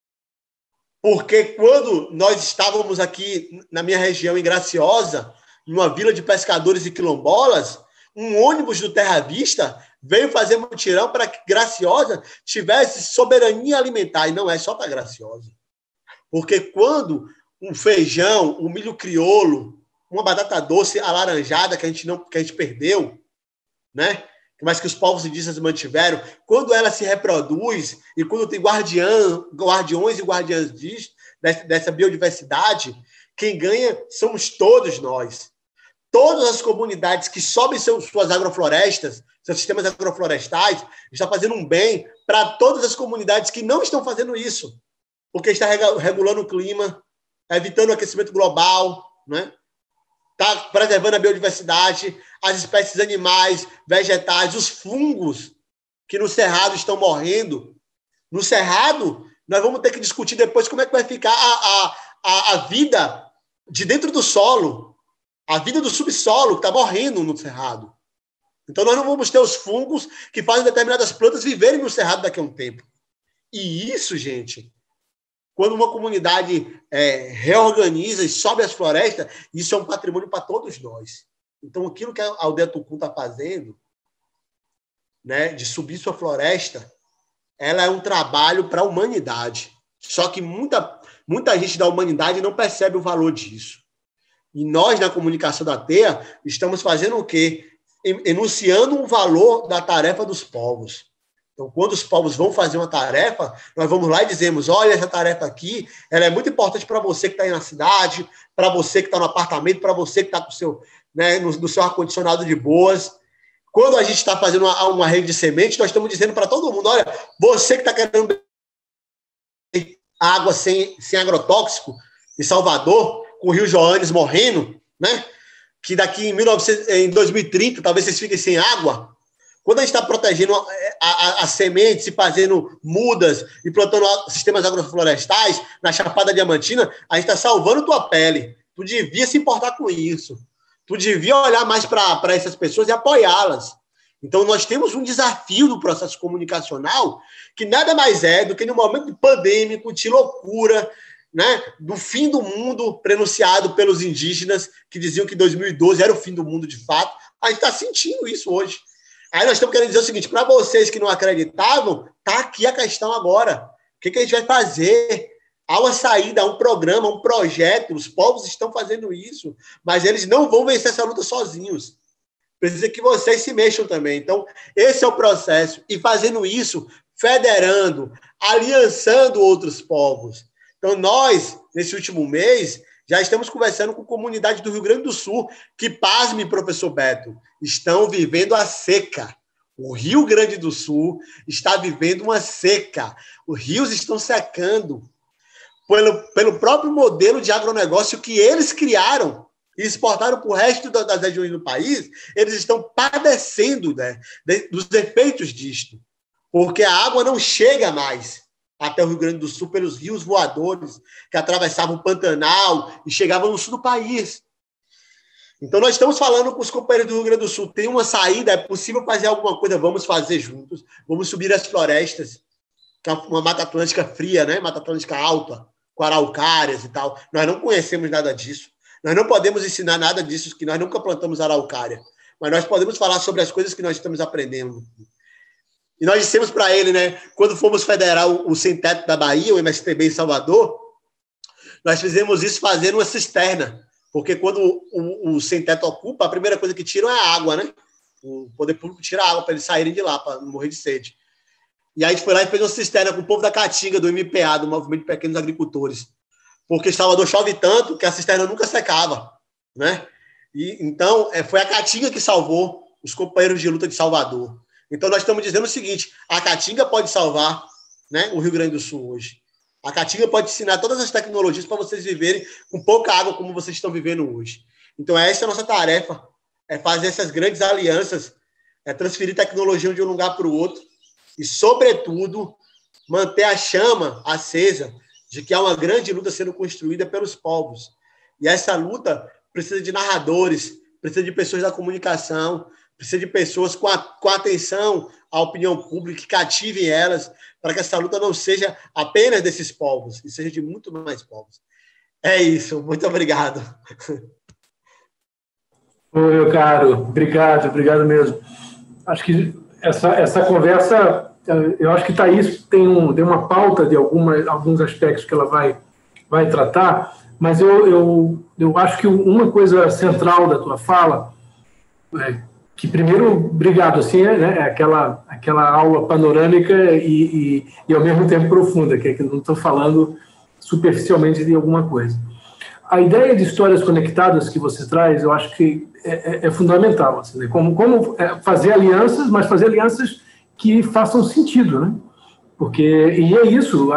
Porque quando nós estávamos aqui na minha região, em Graciosa, numa vila de pescadores e quilombolas, um ônibus do Terra Vista veio fazer mutirão para que Graciosa tivesse soberania alimentar, e não é só para Graciosa. Porque quando um feijão, um milho crioulo, uma batata doce alaranjada que a gente perdeu, né? Mas que os povos indígenas mantiveram, quando ela se reproduz e quando tem guardiões e guardiãs dessa biodiversidade, quem ganha somos todos nós. Todas as comunidades que sobem suas agroflorestas, seus sistemas agroflorestais, estão fazendo um bem para todas as comunidades que não estão fazendo isso, porque está regulando o clima, evitando o aquecimento global, né? Está preservando a biodiversidade, as espécies animais, vegetais, os fungos que no Cerrado estão morrendo. No Cerrado, nós vamos ter que discutir depois como é que vai ficar a vida de dentro do solo, a vida do subsolo que está morrendo no Cerrado. Então, nós não vamos ter os fungos que fazem determinadas plantas viverem no Cerrado daqui a um tempo. E isso, gente, quando uma comunidade reorganiza e sobe as florestas, isso é um patrimônio para todos nós. Então, aquilo que a aldeia Tucum está fazendo, né, de subir sua floresta, ela é um trabalho para a humanidade. Só que muita gente da humanidade não percebe o valor disso. E nós, na comunicação da Teia, estamos fazendo o quê? Enunciando um valor da tarefa dos povos. Então, quando os povos vão fazer uma tarefa, nós vamos lá e dizemos: olha, essa tarefa aqui, ela é muito importante para você que está aí na cidade, para você que está no apartamento, para você que está com seu, né, no seu ar-condicionado de boas. Quando a gente está fazendo uma rede de semente, nós estamos dizendo para todo mundo: olha, você que está querendo água sem agrotóxico em Salvador, com o Rio Joanes morrendo, né? Que daqui em 2030 talvez vocês fiquem sem água. Quando a gente está protegendo as sementes e fazendo mudas e plantando sistemas agroflorestais na Chapada Diamantina, a gente está salvando tua pele. Tu devia se importar com isso. Tu devia olhar mais para essas pessoas e apoiá-las. Então, nós temos um desafio no processo comunicacional que nada mais é do que no momento pandêmico, de loucura, né, do fim do mundo prenunciado pelos indígenas que diziam que 2012 era o fim do mundo de fato. A gente está sentindo isso hoje. Aí nós estamos querendo dizer o seguinte, para vocês que não acreditavam, está aqui a questão agora. O que a gente vai fazer? Há uma saída, há um programa, um projeto, os povos estão fazendo isso, mas eles não vão vencer essa luta sozinhos. Precisa que vocês se mexam também. Então, esse é o processo. E fazendo isso, federando, aliançando outros povos. Então, nós, nesse último mês, já estamos conversando com a comunidade do Rio Grande do Sul, que, pasme, professor Beto, estão vivendo a seca. O Rio Grande do Sul está vivendo uma seca. Os rios estão secando pelo próprio modelo de agronegócio que eles criaram e exportaram para o resto das regiões do país. Eles estão padecendo, né, dos efeitos disto, porque a água não chega mais até o Rio Grande do Sul pelos rios voadores que atravessavam o Pantanal e chegavam no sul do país. Então, nós estamos falando com os companheiros do Rio Grande do Sul, tem uma saída, é possível fazer alguma coisa, vamos fazer juntos, vamos subir as florestas, que é uma Mata Atlântica fria, né? Mata Atlântica alta, com araucárias e tal. Nós não conhecemos nada disso, nós não podemos ensinar nada disso, que nós nunca plantamos araucária, mas nós podemos falar sobre as coisas que nós estamos aprendendo. E nós dissemos para ele, né, quando fomos federar o Sem Teto da Bahia, o MSTB em Salvador, nós fizemos isso fazendo uma cisterna, porque quando o Sem Teto ocupa, a primeira coisa que tiram é a água, né? O poder público tira a água para eles saírem de lá, para não morrer de sede. E aí a gente foi lá e fez uma cisterna com o povo da Caatinga, do MPA, do Movimento de Pequenos Agricultores, porque Salvador chove tanto que a cisterna nunca secava, né? E então foi a Caatinga que salvou os companheiros de luta de Salvador. Então, nós estamos dizendo o seguinte, a Caatinga pode salvar, né, o Rio Grande do Sul hoje. A Caatinga pode ensinar todas as tecnologias para vocês viverem com pouca água como vocês estão vivendo hoje. Então, essa é a nossa tarefa, é fazer essas grandes alianças, é transferir tecnologia de um lugar para o outro e, sobretudo, manter a chama acesa de que há uma grande luta sendo construída pelos povos. E essa luta precisa de narradores, precisa de pessoas da comunicação, precisa de pessoas com atenção à opinião pública, que cativem elas, para que essa luta não seja apenas desses povos, e seja de muito mais povos. É isso, muito obrigado. Ô, meu caro, obrigado mesmo. Acho que essa conversa, eu acho que Thaís deu uma pauta de alguns aspectos que ela vai tratar, mas eu acho que uma coisa central da tua fala que primeiro, obrigado, assim, né, aquela aula panorâmica e ao mesmo tempo profunda, que não estou falando superficialmente de alguma coisa. A ideia de histórias conectadas que você traz, eu acho que é fundamental, assim, né? Como fazer alianças, mas fazer alianças que façam sentido, né? Porque, e é isso,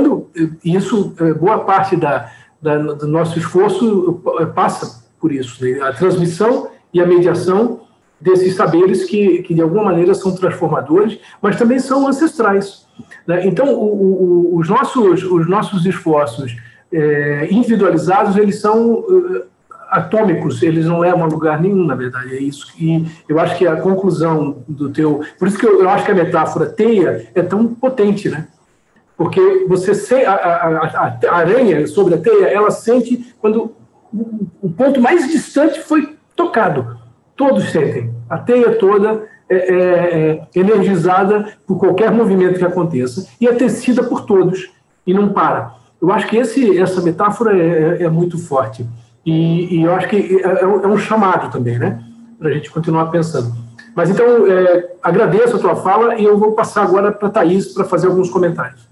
boa parte do nosso esforço passa por isso, né? A transmissão e a mediação desses saberes que de alguma maneira são transformadores, mas também são ancestrais, né? Então, os nossos esforços individualizados, eles são atômicos, eles não levam a lugar nenhum, na verdade, é isso. E eu acho que a conclusão do teu... Por isso que eu acho que a metáfora teia é tão potente, né? Porque a aranha sobre a teia, ela sente quando o ponto mais distante foi tocado. Todos sentem. A teia toda é energizada por qualquer movimento que aconteça e é tecida por todos e não para. Eu acho que essa metáfora é muito forte. E eu acho que é um chamado também, né? Para a gente continuar pensando. Mas então, agradeço a tua fala e eu vou passar agora para a Thaís para fazer alguns comentários.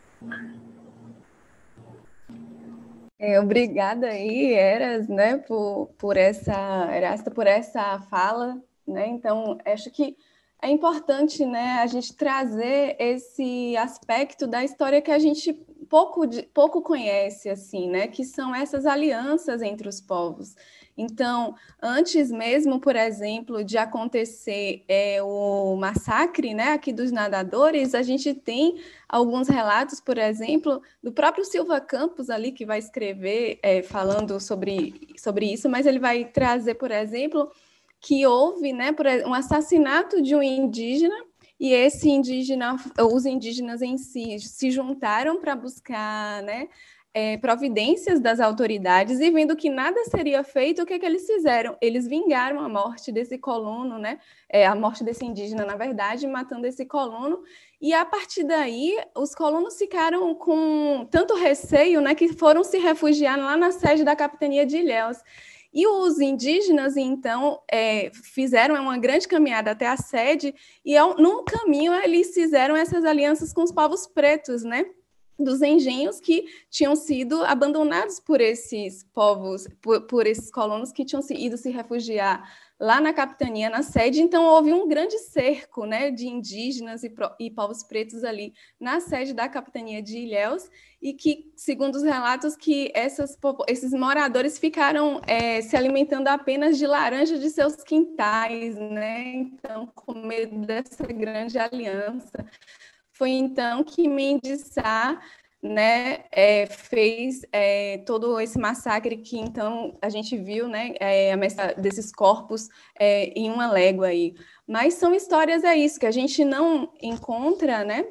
Obrigada aí, Eras, né, por essa fala, né? Então, acho que é importante, né, a gente trazer esse aspecto da história que a gente pouco conhece, assim, né, que são essas alianças entre os povos. Então, antes mesmo, por exemplo, de acontecer o massacre, né, aqui dos nadadores, a gente tem alguns relatos, por exemplo, do próprio Silva Campos ali, que vai escrever falando sobre isso, mas ele vai trazer, por exemplo, que houve, né, um assassinato de um indígena, e os indígenas em si se juntaram para buscar, né, providências das autoridades e vendo que nada seria feito, o que eles fizeram? Eles vingaram a morte desse colono, né? A morte desse indígena, na verdade, matando esse colono, e a partir daí os colonos ficaram com tanto receio, né, que foram se refugiar lá na sede da capitania de Ilhéus. E os indígenas, então, fizeram uma grande caminhada até a sede, e no caminho eles fizeram essas alianças com os povos pretos, né? Dos engenhos que tinham sido abandonados por esses povos, por esses colonos que tinham ido se refugiar lá na capitania, na sede. Então, houve um grande cerco, né, de indígenas e povos pretos ali na sede da capitania de Ilhéus, e que, segundo os relatos, que esses moradores ficaram se alimentando apenas de laranja de seus quintais, né? Então, com medo dessa grande aliança. Foi então que Mendes Sá, né, fez todo esse massacre que então a gente viu, né, desses corpos em uma légua aí. Mas são histórias, isso, que a gente não encontra, né,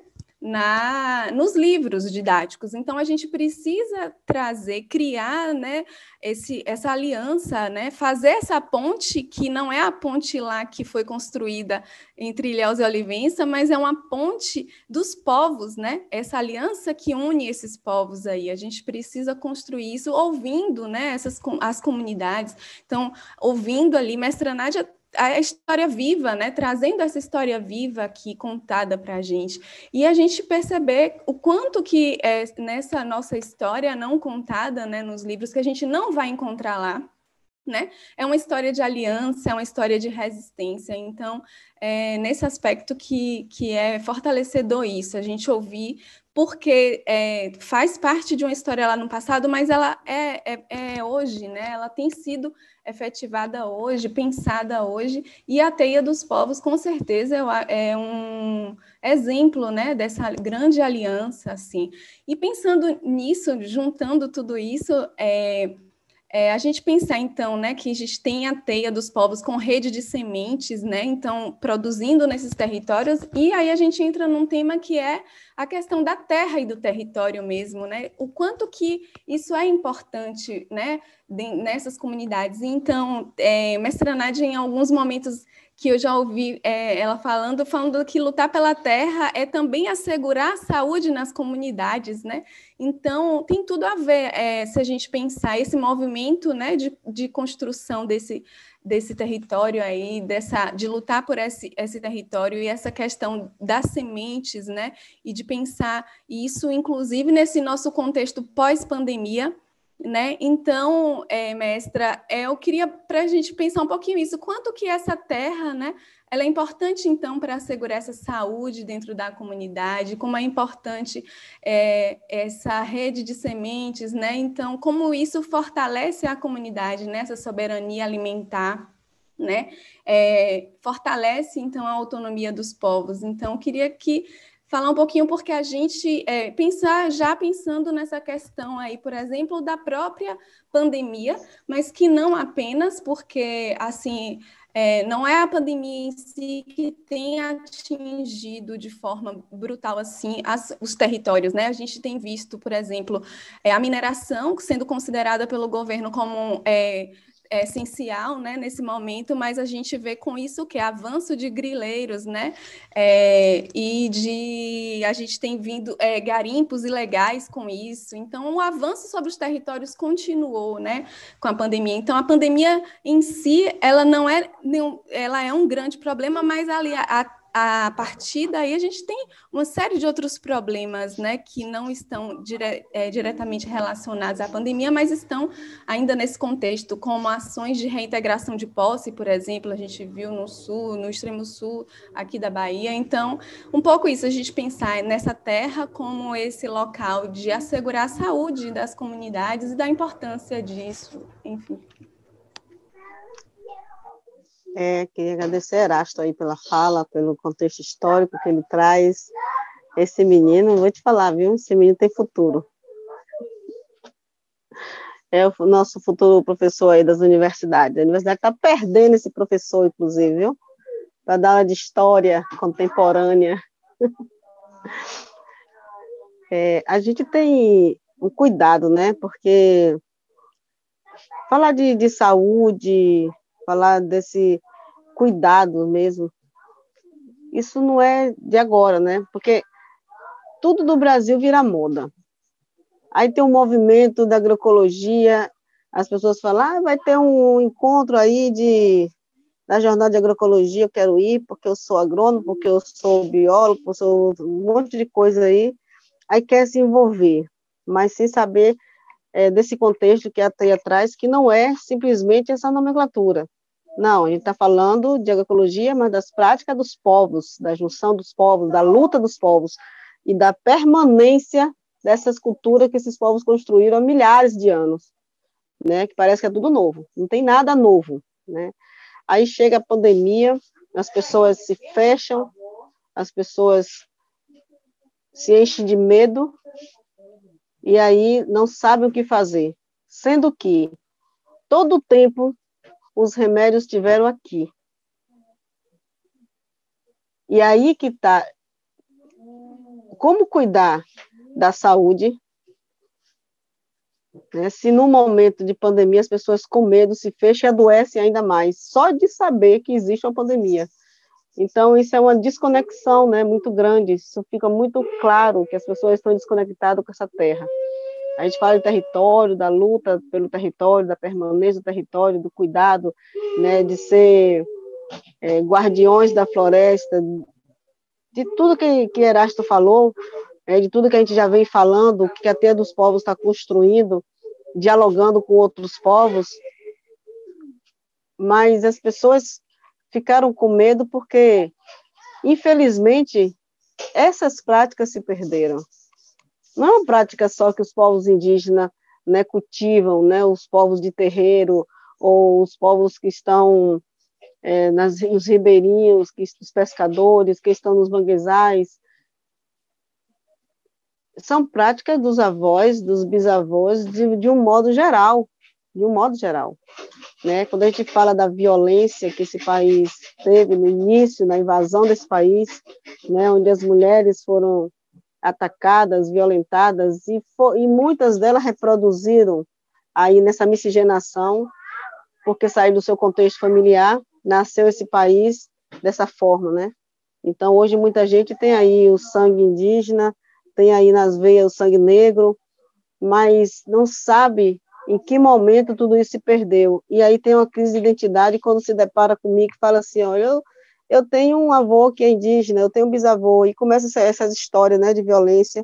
nos livros didáticos. Então, a gente precisa criar, né, essa aliança, né, fazer essa ponte, que não é a ponte lá que foi construída entre Ilhéus e Olivença, mas é uma ponte dos povos, né, essa aliança que une esses povos aí. A gente precisa construir isso ouvindo, né, as comunidades. Então, ouvindo ali, Mestra Nádia, a história viva, né? Trazendo essa história viva aqui contada para a gente. E a gente perceber o quanto que nessa nossa história não contada, né, nos livros, que a gente não vai encontrar lá, né? É uma história de aliança, é uma história de resistência. Então, nesse aspecto que é fortalecedor isso, a gente ouvir, porque faz parte de uma história lá no passado, mas ela é hoje, né? Ela tem sido efetivada hoje, pensada hoje, e a Teia dos Povos, com certeza, é um exemplo, né, dessa grande aliança, assim. E pensando nisso, juntando tudo isso, a gente pensar, então, né, que a gente tem a Teia dos Povos com rede de sementes, né, então, produzindo nesses territórios, e aí a gente entra num tema que é a questão da terra e do território mesmo, né, o quanto que isso é importante, né, nessas comunidades. Então, Mestra Nádia, em alguns momentos que eu já ouvi ela falando que lutar pela terra é também assegurar a saúde nas comunidades, né? Então, tem tudo a ver, se a gente pensar esse movimento, né, de construção desse território aí, de lutar por esse território, e essa questão das sementes, né, e de pensar isso, inclusive, nesse nosso contexto pós-pandemia, né? Então, mestra, eu queria para a gente pensar um pouquinho isso, quanto que essa terra, né, ela é importante, então, para assegurar essa saúde dentro da comunidade, como é importante essa rede de sementes, né? Então, como isso fortalece a comunidade, né? Essa soberania alimentar, né? Fortalece, então, a autonomia dos povos. Então, eu queria falar um pouquinho, porque a gente pensando nessa questão aí, por exemplo, da própria pandemia, mas que não apenas, porque, assim, não é a pandemia em si que tem atingido de forma brutal, assim, os territórios, né? A gente tem visto, por exemplo, a mineração sendo considerada pelo governo como essencial, né, nesse momento, mas a gente vê com isso que é avanço de grileiros, né, a gente tem vindo garimpos ilegais com isso. Então, o avanço sobre os territórios continuou, né, com a pandemia. Então, a pandemia em si, ela ela é um grande problema, mas ali a partir daí a gente tem uma série de outros problemas, né, que não estão diretamente relacionados à pandemia, mas estão ainda nesse contexto, como ações de reintegração de posse, por exemplo, a gente viu no sul, no extremo sul aqui da Bahia. Então, um pouco isso, a gente pensar nessa terra como esse local de assegurar a saúde das comunidades e da importância disso, enfim. Queria agradecer a Erasto aí pela fala, pelo contexto histórico que ele traz. Esse menino, vou te falar, viu? Esse menino tem futuro. É o nosso futuro professor aí das universidades. A universidade está perdendo esse professor, inclusive, viu? Para dar aula de história contemporânea. A gente tem um cuidado, né? Porque falar de saúde, falar desse cuidado mesmo, isso não é de agora, né? Porque tudo do Brasil vira moda. Aí tem um movimento da agroecologia, as pessoas falam, vai ter um encontro aí da jornada de agroecologia, eu quero ir, porque eu sou agrônomo, porque eu sou biólogo, porque eu sou um monte de coisa aí quer se envolver, mas sem saber desse contexto que tem atrás, que não é simplesmente essa nomenclatura. Não, a gente está falando de agroecologia, mas das práticas dos povos, da junção dos povos, da luta dos povos e da permanência dessas culturas que esses povos construíram há milhares de anos, né? Que parece que é tudo novo, não tem nada novo, né? Aí chega a pandemia, as pessoas se fecham, as pessoas se enchem de medo e aí não sabem o que fazer, sendo que todo o tempo os remédios estiveram aqui. E aí que está, como cuidar da saúde, né? Se no momento de pandemia as pessoas com medo se fecham e adoecem ainda mais, só de saber que existe uma pandemia. Então, isso é uma desconexão, né, muito grande, isso fica muito claro que as pessoas estão desconectadas com essa terra. A gente fala de território, da luta pelo território, da permanência do território, do cuidado, né, de ser guardiões da floresta, de tudo que Erasto falou, de tudo que a gente já vem falando, que a Terra dos Povos está construindo, dialogando com outros povos, mas as pessoas ficaram com medo porque, infelizmente, essas práticas se perderam. Não é uma prática só que os povos indígenas, né, cultivam, né, os povos de terreiro, ou os povos que estão nos ribeirinhos, os pescadores, que estão nos manguezais. São práticas dos avós, dos bisavós, de um modo geral, né? Quando a gente fala da violência que esse país teve no início, na invasão desse país, né, onde as mulheres foram atacadas, violentadas, e muitas delas reproduziram aí nessa miscigenação, porque saiu do seu contexto familiar, nasceu esse país dessa forma, né? Então, hoje, muita gente tem aí o sangue indígena, tem aí nas veias o sangue negro, mas não sabe em que momento tudo isso se perdeu. E aí tem uma crise de identidade quando se depara comigo e fala assim, eu tenho um avô que é indígena, eu tenho um bisavô, e começa essas histórias, né, de violência.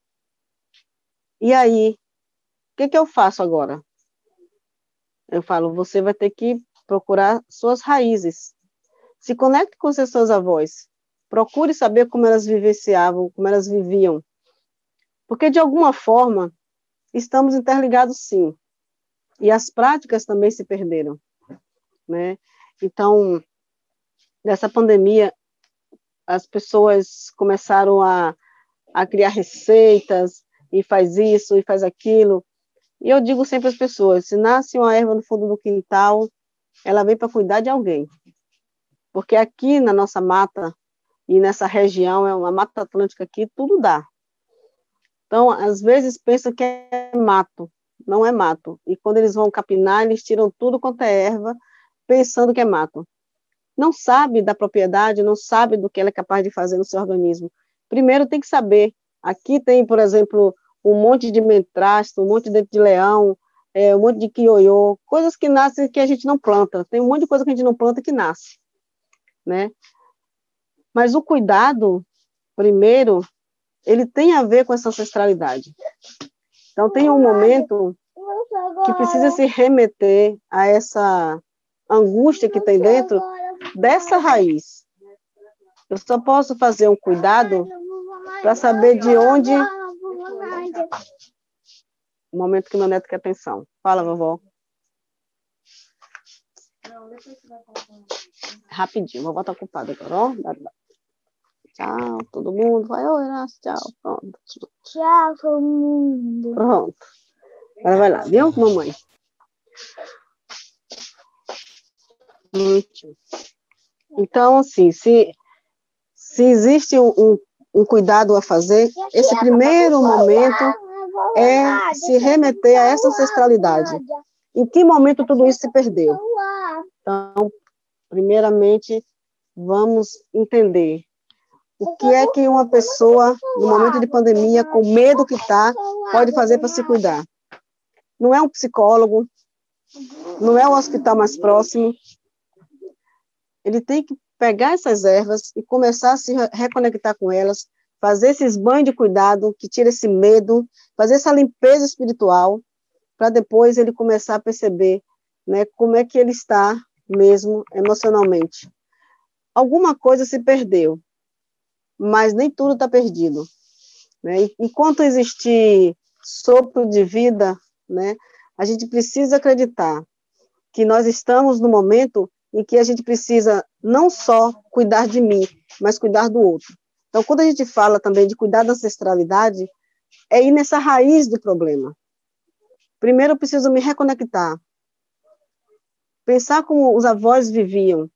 E aí, o que eu faço agora? Eu falo, você vai ter que procurar suas raízes. Se conecte com os seus avós. Procure saber como elas vivenciavam, como elas viviam. Porque, de alguma forma, estamos interligados, sim. E as práticas também se perderam, né? Então, nessa pandemia, as pessoas começaram a criar receitas, e faz isso, e faz aquilo. E eu digo sempre às pessoas, se nasce uma erva no fundo do quintal, ela vem para cuidar de alguém. Porque aqui na nossa mata, e nessa região, é uma mata atlântica aqui, tudo dá. Então, às vezes, pensam que é mato, não é mato. E quando eles vão capinar, eles tiram tudo quanto é erva, pensando que é mato. Não sabe da propriedade, não sabe do que ela é capaz de fazer no seu organismo. Primeiro tem que saber. Aqui tem, por exemplo, um monte de mentrasto, um monte de dente de leão, um monte de quiôiô, coisas que nascem que a gente não planta. Tem um monte de coisa que a gente não planta que nasce, né? Mas o cuidado, primeiro, ele tem a ver com essa ancestralidade. Então, tem um momento que precisa se remeter a essa angústia que tem dentro dessa raiz. Eu só posso fazer um cuidado para saber de onde... O momento que meu neto quer atenção. Fala, vovó. Rapidinho, vovó está ocupada agora, ó. Tchau, todo mundo. Vai, oi, Inácio, tchau. Pronto. Tchau, todo mundo. Pronto. Agora vai lá, viu, mamãe? Então, assim, se existe um cuidado a fazer, esse primeiro momento é se remeter a essa ancestralidade. Em que momento tudo isso se perdeu? Então, primeiramente, vamos entender o que é que uma pessoa, no momento de pandemia, com medo que está, pode fazer para se cuidar. Não é um psicólogo, não é o hospital mais próximo. Ele tem que pegar essas ervas e começar a se reconectar com elas, fazer esses banhos de cuidado, que tira esse medo, fazer essa limpeza espiritual, para depois ele começar a perceber, né, como é que ele está mesmo emocionalmente. Alguma coisa se perdeu, mas nem tudo está perdido, né? Enquanto existir sopro de vida, né, a gente precisa acreditar que nós estamos no momento em que a gente precisa não só cuidar de mim, mas cuidar do outro. Então, quando a gente fala também de cuidar da ancestralidade, é ir nessa raiz do problema. Primeiro, eu preciso me reconectar, pensar como os avós viviam,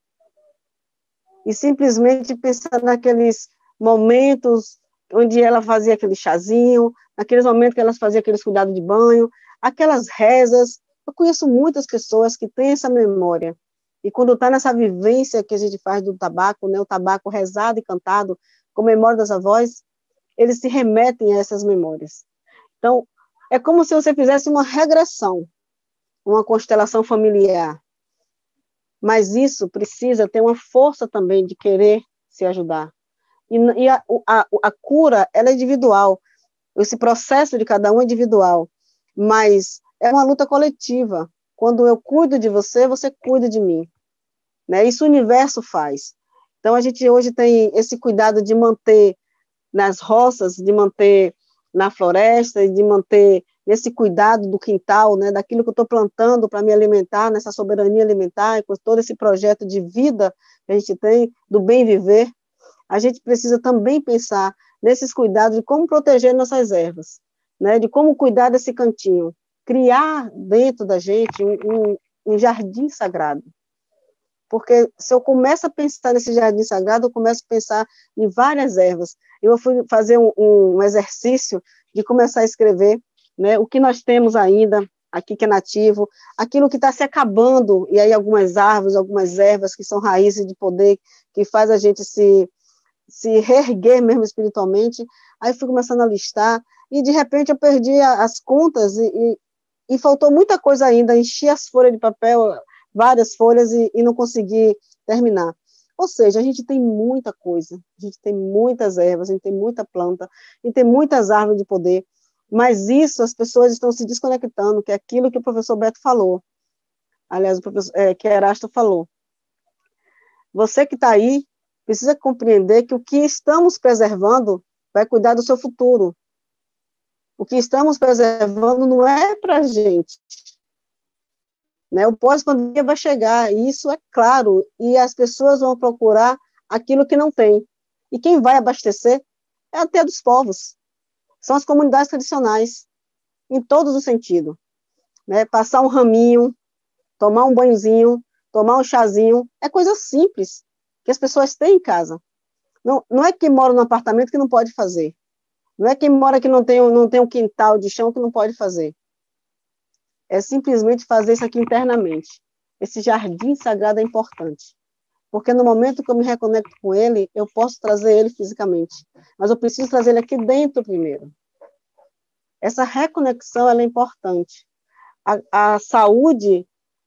e simplesmente pensar naqueles momentos onde ela fazia aquele chazinho, naqueles momentos que elas faziam aqueles cuidados de banho, aquelas rezas. Eu conheço muitas pessoas que têm essa memória, e quando está nessa vivência que a gente faz do tabaco, né, o tabaco rezado e cantado, com memória das avós, eles se remetem a essas memórias. Então, é como se você fizesse uma regressão, uma constelação familiar. Mas isso precisa ter uma força também de querer se ajudar. E a cura, ela é individual. Esse processo de cada um é individual. Mas é uma luta coletiva. Quando eu cuido de você, você cuida de mim. Né? Isso o universo faz. Então, a gente hoje tem esse cuidado de manter nas roças, de manter na floresta, de manter nesse cuidado do quintal, né, daquilo que eu estou plantando para me alimentar, nessa soberania alimentar, com todo esse projeto de vida que a gente tem, do bem viver, a gente precisa também pensar nesses cuidados de como proteger nossas ervas, né, de como cuidar desse cantinho, criar dentro da gente um jardim sagrado. Porque se eu começo a pensar nesse jardim sagrado, eu começo a pensar em várias ervas. Eu fui fazer um exercício de começar a escrever, né, o que nós temos ainda aqui que é nativo, aquilo que está se acabando, e aí algumas árvores, algumas ervas que são raízes de poder, que faz a gente se reerguer mesmo espiritualmente. Aí fui começando a listar, e de repente eu perdi as contas, e faltou muita coisa ainda, enchi as folhas de papel, várias folhas, e não consegui terminar. Ou seja, a gente tem muita coisa, a gente tem muitas ervas, a gente tem muita planta, a gente tem muitas árvores de poder, mas isso as pessoas estão se desconectando, que é aquilo que o professor Beto falou, aliás, que Erasto falou. Você que está aí, precisa compreender que o que estamos preservando vai cuidar do seu futuro. O que estamos preservando não é para a gente, né? O pós-pandemia vai chegar, e isso é claro, e as pessoas vão procurar aquilo que não tem. E quem vai abastecer é a terra dos povos. São as comunidades tradicionais, em todos os sentidos. Né? Passar um raminho, tomar um banhozinho, tomar um chazinho, é coisa simples, que as pessoas têm em casa. Não é quem mora num apartamento que não pode fazer. Não é quem mora que não tem um quintal de chão que não pode fazer. É simplesmente fazer isso aqui internamente. Esse jardim sagrado é importante. Porque no momento que eu me reconecto com ele, eu posso trazer ele fisicamente. Mas eu preciso trazer ele aqui dentro primeiro. Essa reconexão ela é importante. A saúde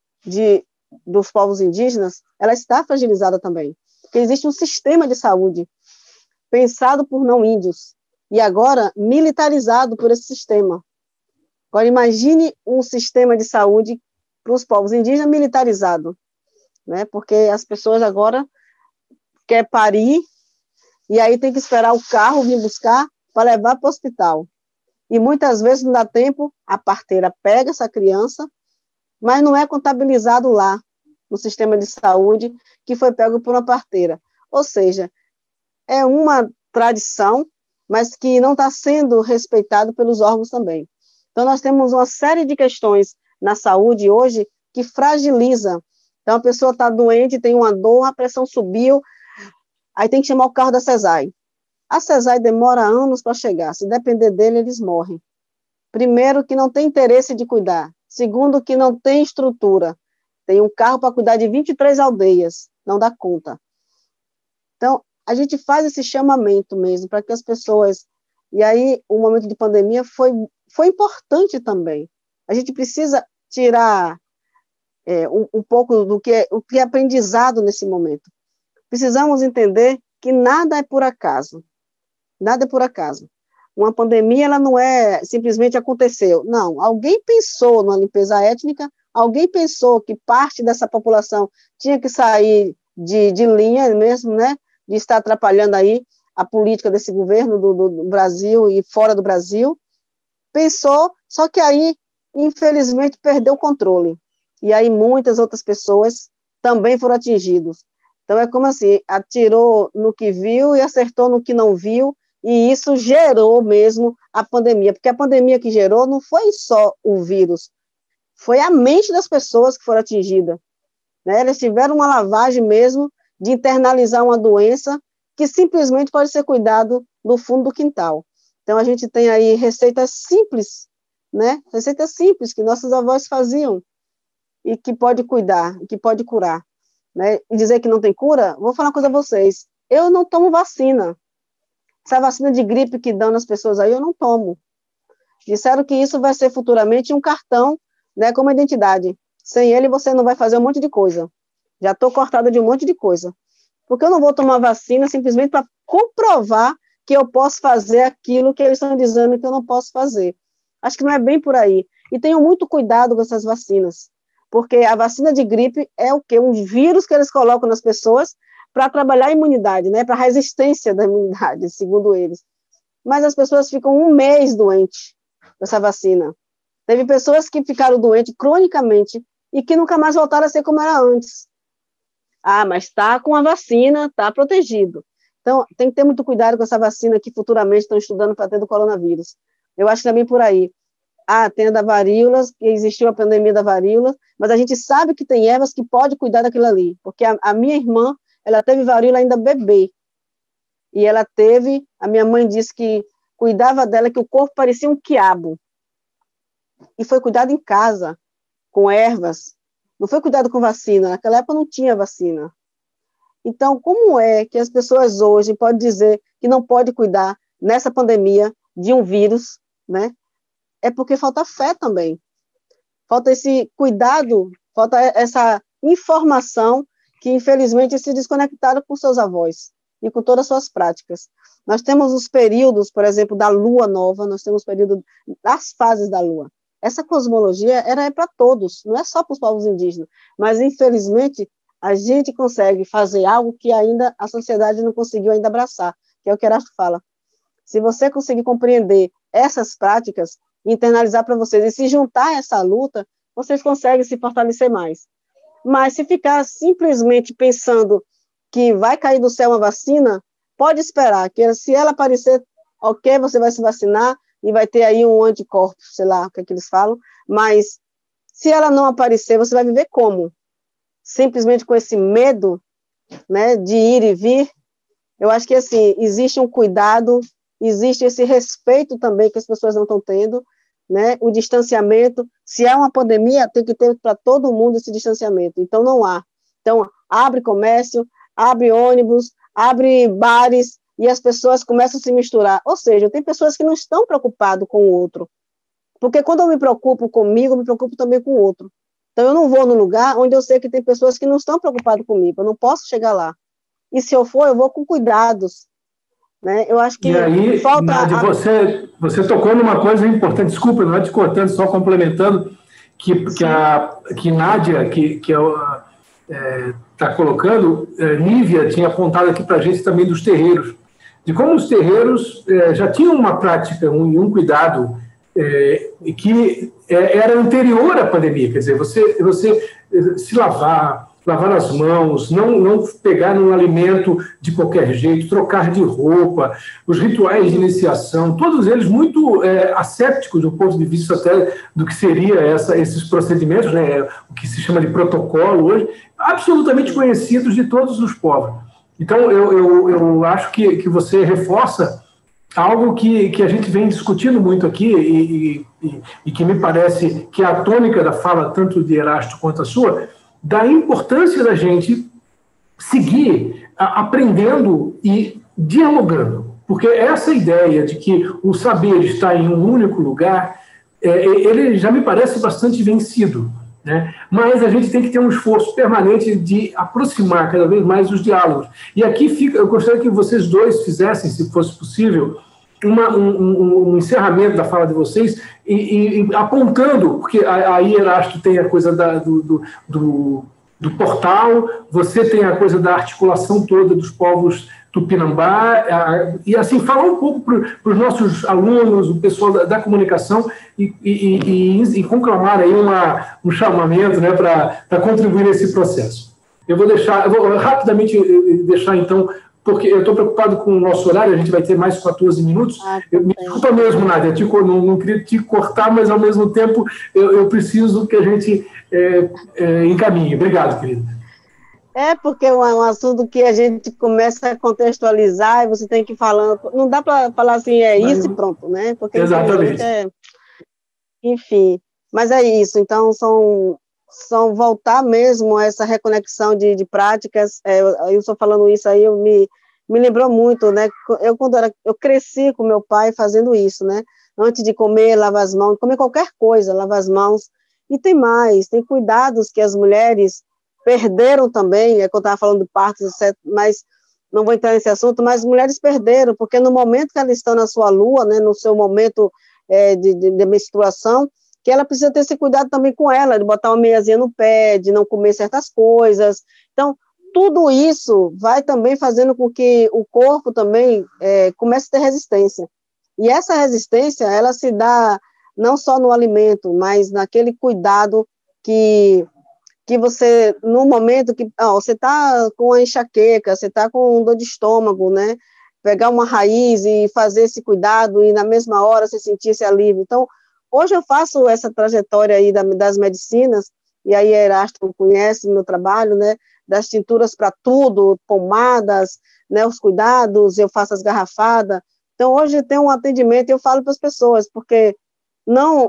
dos povos indígenas, ela está fragilizada também. Porque existe um sistema de saúde pensado por não índios e agora militarizado por esse sistema. Agora imagine um sistema de saúde para os povos indígenas militarizado, né? Porque as pessoas agora querem parir e aí tem que esperar o carro vir buscar para levar para o hospital. E muitas vezes não dá tempo, a parteira pega essa criança, mas não é contabilizado lá no sistema de saúde que foi pego por uma parteira. Ou seja, é uma tradição, mas que não está sendo respeitado pelos órgãos também. Então, nós temos uma série de questões na saúde hoje que fragiliza. Então, a pessoa está doente, tem uma dor, a pressão subiu, aí tem que chamar o carro da CESAI. A CESAI demora anos para chegar, se depender dele, eles morrem. Primeiro, que não tem interesse de cuidar. Segundo, que não tem estrutura. Tem um carro para cuidar de 23 aldeias, não dá conta. Então, a gente faz esse chamamento mesmo para que as pessoas... E aí, o momento de pandemia foi importante também. A gente precisa tirar um pouco do que é aprendizado nesse momento. Precisamos entender que nada é por acaso. Nada é por acaso. Uma pandemia, ela não é simplesmente aconteceu. Não, alguém pensou na limpeza étnica, alguém pensou que parte dessa população tinha que sair de linha mesmo, né? De estar atrapalhando aí a política desse governo do Brasil e fora do Brasil. Pensou, só que aí, infelizmente, perdeu o controle. E aí muitas outras pessoas também foram atingidas. Então, é como assim, atirou no que viu e acertou no que não viu, e isso gerou mesmo a pandemia, porque a pandemia que gerou não foi só o vírus, foi a mente das pessoas que foram atingidas. Né? Eles tiveram uma lavagem mesmo de internalizar uma doença que simplesmente pode ser cuidado no fundo do quintal. Então, a gente tem aí receitas simples, né? Receitas simples que nossos avós faziam e que pode cuidar, que pode curar. Né? E dizer que não tem cura, vou falar uma coisa a vocês. Eu não tomo vacina. Essa vacina de gripe que dão nas pessoas aí, eu não tomo. Disseram que isso vai ser futuramente um cartão, né, como identidade. Sem ele, você não vai fazer um monte de coisa. Já estou cortada de um monte de coisa. Porque eu não vou tomar vacina simplesmente para comprovar que eu posso fazer aquilo que eles estão dizendo que eu não posso fazer. Acho que não é bem por aí. E tenham muito cuidado com essas vacinas. Porque a vacina de gripe é o quê? Um vírus que eles colocam nas pessoas para trabalhar a imunidade, né? Para a resistência da imunidade, segundo eles. Mas as pessoas ficam um mês doentes com essa vacina. Teve pessoas que ficaram doentes cronicamente e que nunca mais voltaram a ser como era antes. Ah, mas está com a vacina, está protegido. Então, tem que ter muito cuidado com essa vacina que futuramente estão estudando para ter do coronavírus. Eu acho que também por aí. Ah, tem a da varíola, que existiu a pandemia da varíola, mas a gente sabe que tem ervas que pode cuidar daquilo ali, porque a minha irmã, ela teve varíola ainda bebê, e ela teve, a minha mãe disse que cuidava dela, que o corpo parecia um quiabo, e foi cuidado em casa, com ervas, não foi cuidado com vacina, naquela época não tinha vacina. Então, como é que as pessoas hoje podem dizer que não pode cuidar, nessa pandemia, de um vírus, né? É porque falta fé também. Falta esse cuidado, falta essa informação que, infelizmente, se desconectaram com seus avós e com todas as suas práticas. Nós temos os períodos, por exemplo, da lua nova, nós temos o período das fases da lua. Essa cosmologia é para todos, não é só para os povos indígenas, mas, infelizmente, a gente consegue fazer algo que ainda a sociedade não conseguiu ainda abraçar, que é o que Erasto fala. Se você conseguir compreender essas práticas, internalizar para vocês e se juntar a essa luta, vocês conseguem se fortalecer mais. Mas se ficar simplesmente pensando que vai cair do céu uma vacina, pode esperar, que se ela aparecer, ok, você vai se vacinar e vai ter aí um anticorpo, sei lá o que é que eles falam, mas se ela não aparecer, você vai viver como? Simplesmente com esse medo, né, de ir e vir. Eu acho que, assim, existe um cuidado, existe esse respeito também que as pessoas não estão tendo, né? O distanciamento, se é uma pandemia, tem que ter para todo mundo esse distanciamento, então não há. Então, abre comércio, abre ônibus, abre bares, e as pessoas começam a se misturar, ou seja, tem pessoas que não estão preocupadas com o outro, porque quando eu me preocupo comigo, eu me preocupo também com o outro. Então, eu não vou no lugar onde eu sei que tem pessoas que não estão preocupadas comigo, eu não posso chegar lá. E se eu for, eu vou com cuidados. Né? Eu acho que e aí, falta... Nádia, você tocou numa coisa importante, desculpa, não é te cortando, só complementando, que Nádia, que está colocando, Lívia tinha apontado aqui para a gente também dos terreiros, de como os terreiros já tinham uma prática, um cuidado que era anterior à pandemia, quer dizer, você se lavar as mãos, não pegar um alimento de qualquer jeito, trocar de roupa, os rituais de iniciação, todos eles muito assépticos do ponto de vista até do que seria esses procedimentos, né, o que se chama de protocolo hoje, absolutamente conhecidos de todos os povos. Então, eu acho que você reforça algo que a gente vem discutindo muito aqui e que me parece que é a tônica da fala tanto de Erasto quanto a sua, da importância da gente seguir aprendendo e dialogando. Porque essa ideia de que o saber está em um único lugar, ele já me parece bastante vencido, né? Mas a gente tem que ter um esforço permanente de aproximar cada vez mais os diálogos. E aqui eu gostaria que vocês dois fizessem, se fosse possível, um encerramento da fala de vocês e apontando, porque aí Erasto tem a coisa do portal, você tem a coisa da articulação toda dos povos Tupinambá, e assim, falar um pouco para os nossos alunos, o pessoal da comunicação, e conclamar aí um chamamento, né, para contribuir nesse processo. Eu vou rapidamente deixar, então, porque eu estou preocupado com o nosso horário, a gente vai ter mais 14 minutos. Me desculpa mesmo, Nádia, não queria te cortar, mas, ao mesmo tempo, eu preciso que a gente encaminhe. Obrigado, querida. Porque é um assunto que a gente começa a contextualizar e você tem que ir falando. Não dá para falar assim, isso e pronto, né? Porque, exatamente. Enfim, mas é isso. Então, são voltar mesmo a essa reconexão de práticas. Eu estou falando isso aí, me lembrou muito, né? Eu cresci com meu pai fazendo isso, né? Antes de comer, lavar as mãos, comer qualquer coisa, lavar as mãos. E tem cuidados que as mulheres perderam também, que eu estava falando de partos, etc., mas não vou entrar nesse assunto, mas mulheres perderam, porque no momento que elas estão na sua lua, né, no seu momento de menstruação, que ela precisa ter esse cuidado também com ela, de botar uma meiazinha no pé, de não comer certas coisas. Então, tudo isso vai também fazendo com que o corpo também comece a ter resistência. E essa resistência, ela se dá não só no alimento, mas naquele cuidado que você, no momento que você está com a enxaqueca, você está com dor de estômago, né? Pegar uma raiz e fazer esse cuidado e na mesma hora você sentir esse alívio. Então, hoje eu faço essa trajetória aí das medicinas, e aí Erasto conhece meu trabalho, né? Das tinturas para tudo, pomadas, né? Os cuidados, eu faço as garrafadas. Então, hoje tem um atendimento e eu falo para as pessoas, porque não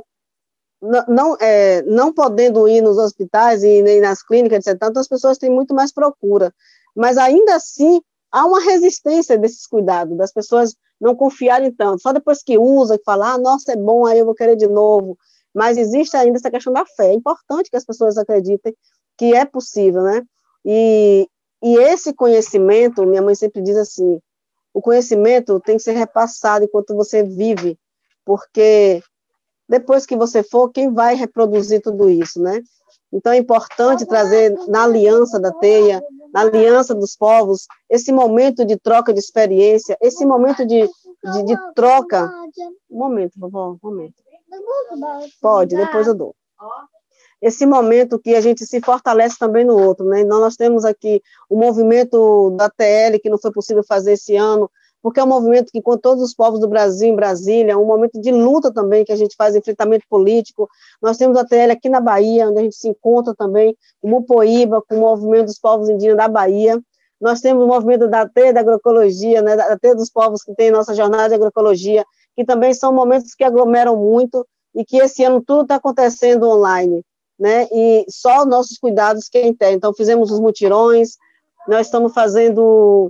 podendo ir nos hospitais e nem nas clínicas, etc., tantas pessoas têm muito mais procura, mas ainda assim há uma resistência desses cuidados, das pessoas não confiarem tanto, só depois que usa, que fala, nossa, é bom, aí eu vou querer de novo, mas existe ainda essa questão da fé, é importante que as pessoas acreditem que é possível, né, e esse conhecimento, minha mãe sempre diz assim, o conhecimento tem que ser repassado enquanto você vive, porque depois que você for, quem vai reproduzir tudo isso, né? Então, é importante trazer na aliança da teia, na aliança dos povos, esse momento de troca de experiência, esse momento de troca. Um momento, vovó, um momento. Pode, depois eu dou. Esse momento que a gente se fortalece também no outro, né? Então, nós temos aqui o movimento da TL, que não foi possível fazer esse ano, porque é um movimento que, com todos os povos do Brasil, em Brasília, é um momento de luta também, que a gente faz enfrentamento político. Nós temos a TL aqui na Bahia, onde a gente se encontra também, o Mupoíba, com o movimento dos povos indígenas da Bahia. Nós temos o movimento da teia da agroecologia, né, da teia dos povos que tem nossa jornada de agroecologia, que também são momentos que aglomeram muito, e que esse ano tudo está acontecendo online, né, e só os nossos cuidados quem tem. Então, fizemos os mutirões, nós estamos fazendo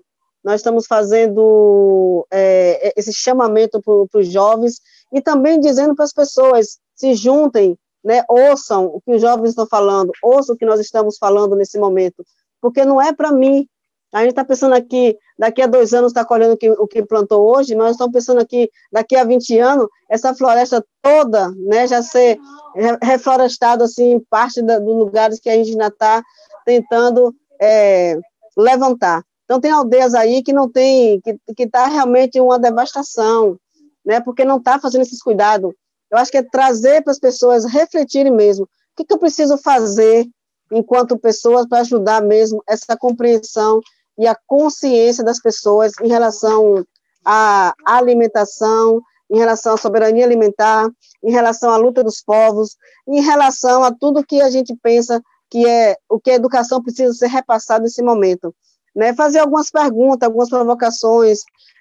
esse chamamento para os jovens e também dizendo para as pessoas se juntem, né, ouçam o que os jovens estão falando, ouçam o que nós estamos falando nesse momento, porque não é para mim. A gente está pensando aqui, daqui a 2 anos está colhendo o que plantou hoje, nós estamos pensando aqui, daqui a 20 anos, essa floresta toda, né, já ser reflorestada assim, em parte dos lugares que a gente ainda está tentando levantar. Então, tem aldeias aí que não tem, que está realmente uma devastação, né, porque não está fazendo esses cuidados. Eu acho que é trazer para as pessoas refletirem mesmo. O que eu preciso fazer enquanto pessoas para ajudar mesmo essa compreensão e a consciência das pessoas em relação à alimentação, em relação à soberania alimentar, em relação à luta dos povos, em relação a tudo que a gente pensa que é o que a educação precisa ser repassado nesse momento. Né, fazer algumas perguntas, algumas provocações,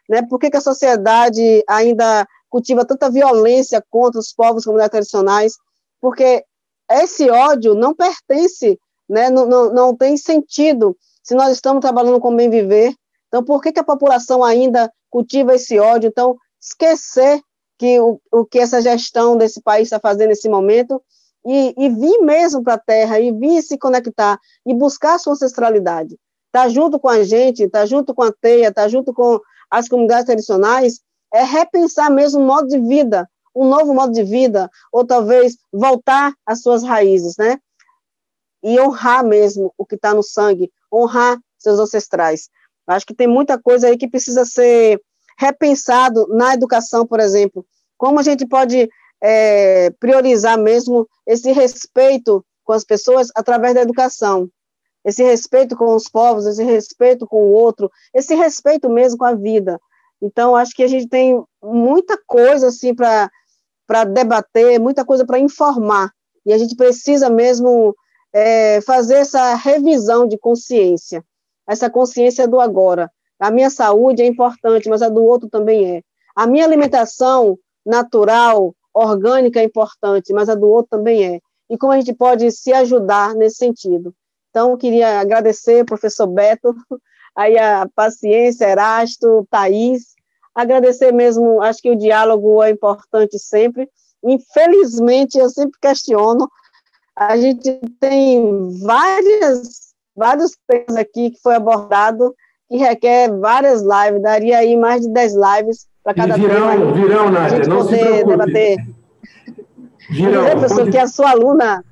né? Por que a sociedade ainda cultiva tanta violência contra os povos comunidades tradicionais? Porque esse ódio não pertence, né? Não tem sentido se nós estamos trabalhando com bem viver. Então, por que a população ainda cultiva esse ódio? Então, esquecer que o que essa gestão desse país está fazendo nesse momento e vir mesmo para a terra, e vir se conectar, e buscar a sua ancestralidade. Está junto com a gente, está junto com a teia, está junto com as comunidades tradicionais, é repensar mesmo o modo de vida, um novo modo de vida, ou talvez voltar às suas raízes, né? E honrar mesmo o que está no sangue, honrar seus ancestrais. Acho que tem muita coisa aí que precisa ser repensado na educação, por exemplo. Como a gente pode priorizar mesmo esse respeito com as pessoas através da educação, esse respeito com os povos, esse respeito com o outro, esse respeito mesmo com a vida. Então, acho que a gente tem muita coisa assim, para debater, muita coisa para informar, e a gente precisa mesmo fazer essa revisão de consciência, essa consciência do agora. A minha saúde é importante, mas a do outro também é. A minha alimentação natural, orgânica é importante, mas a do outro também é. E como a gente pode se ajudar nesse sentido. Então, eu queria agradecer, professor Beto, aí a paciência, Erasto, Thaís, agradecer mesmo, acho que o diálogo é importante sempre. Infelizmente, eu sempre questiono, a gente tem vários temas aqui que foi abordado, que requer várias lives, daria aí mais de 10 lives para cada tema. Virão, Nádia, a gente não poder se preocupe. Debater. Virão, professor, que a sua aluna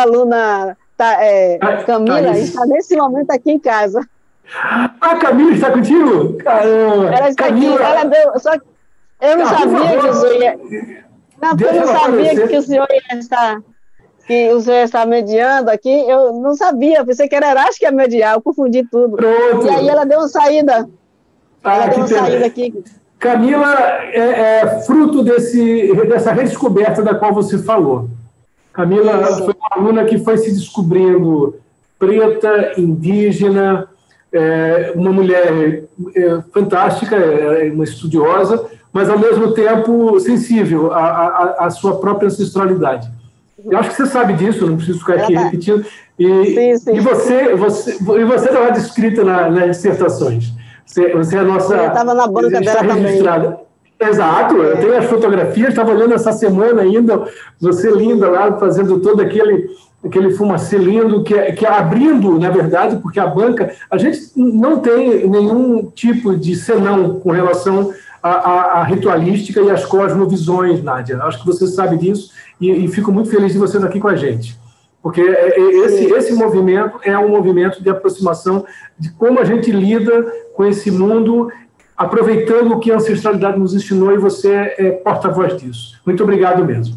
Camila, está nesse momento aqui em casa. A Camila está contigo? Caramba! Ela está Camila, aqui, ela deu. Só que eu não sabia que o senhor ia. Não, eu não sabia que o senhor ia estar. Que o senhor ia estar mediando aqui, eu não sabia, eu pensei que era Erasto que ia mediar, eu confundi tudo. Pronto. E aí ela deu uma saída. Ela deu uma saída aqui. Camila é fruto dessa redescoberta da qual você falou. Camila foi uma aluna que foi se descobrindo preta, indígena, uma mulher fantástica, uma estudiosa, mas, ao mesmo tempo, sensível à sua própria ancestralidade. Eu acho que você sabe disso, não preciso ficar aqui repetindo. Sim. E você estava descrita nas dissertações. Você é a nossa... Eu estava na banca dela registrada também. Exato, eu tenho as fotografias, estava olhando essa semana ainda, você linda lá, fazendo todo aquele fumacê lindo, que é abrindo, na verdade, porque a banca, a gente não tem nenhum tipo de senão com relação à ritualística e às cosmovisões, Nádia. Acho que você sabe disso e fico muito feliz de você estar aqui com a gente. Porque esse movimento é um movimento de aproximação de como a gente lida com esse mundo, aproveitando o que a ancestralidade nos ensinou, e você é porta-voz disso. Muito obrigado mesmo.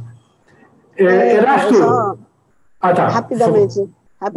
Erasto... Tá. Rapidamente.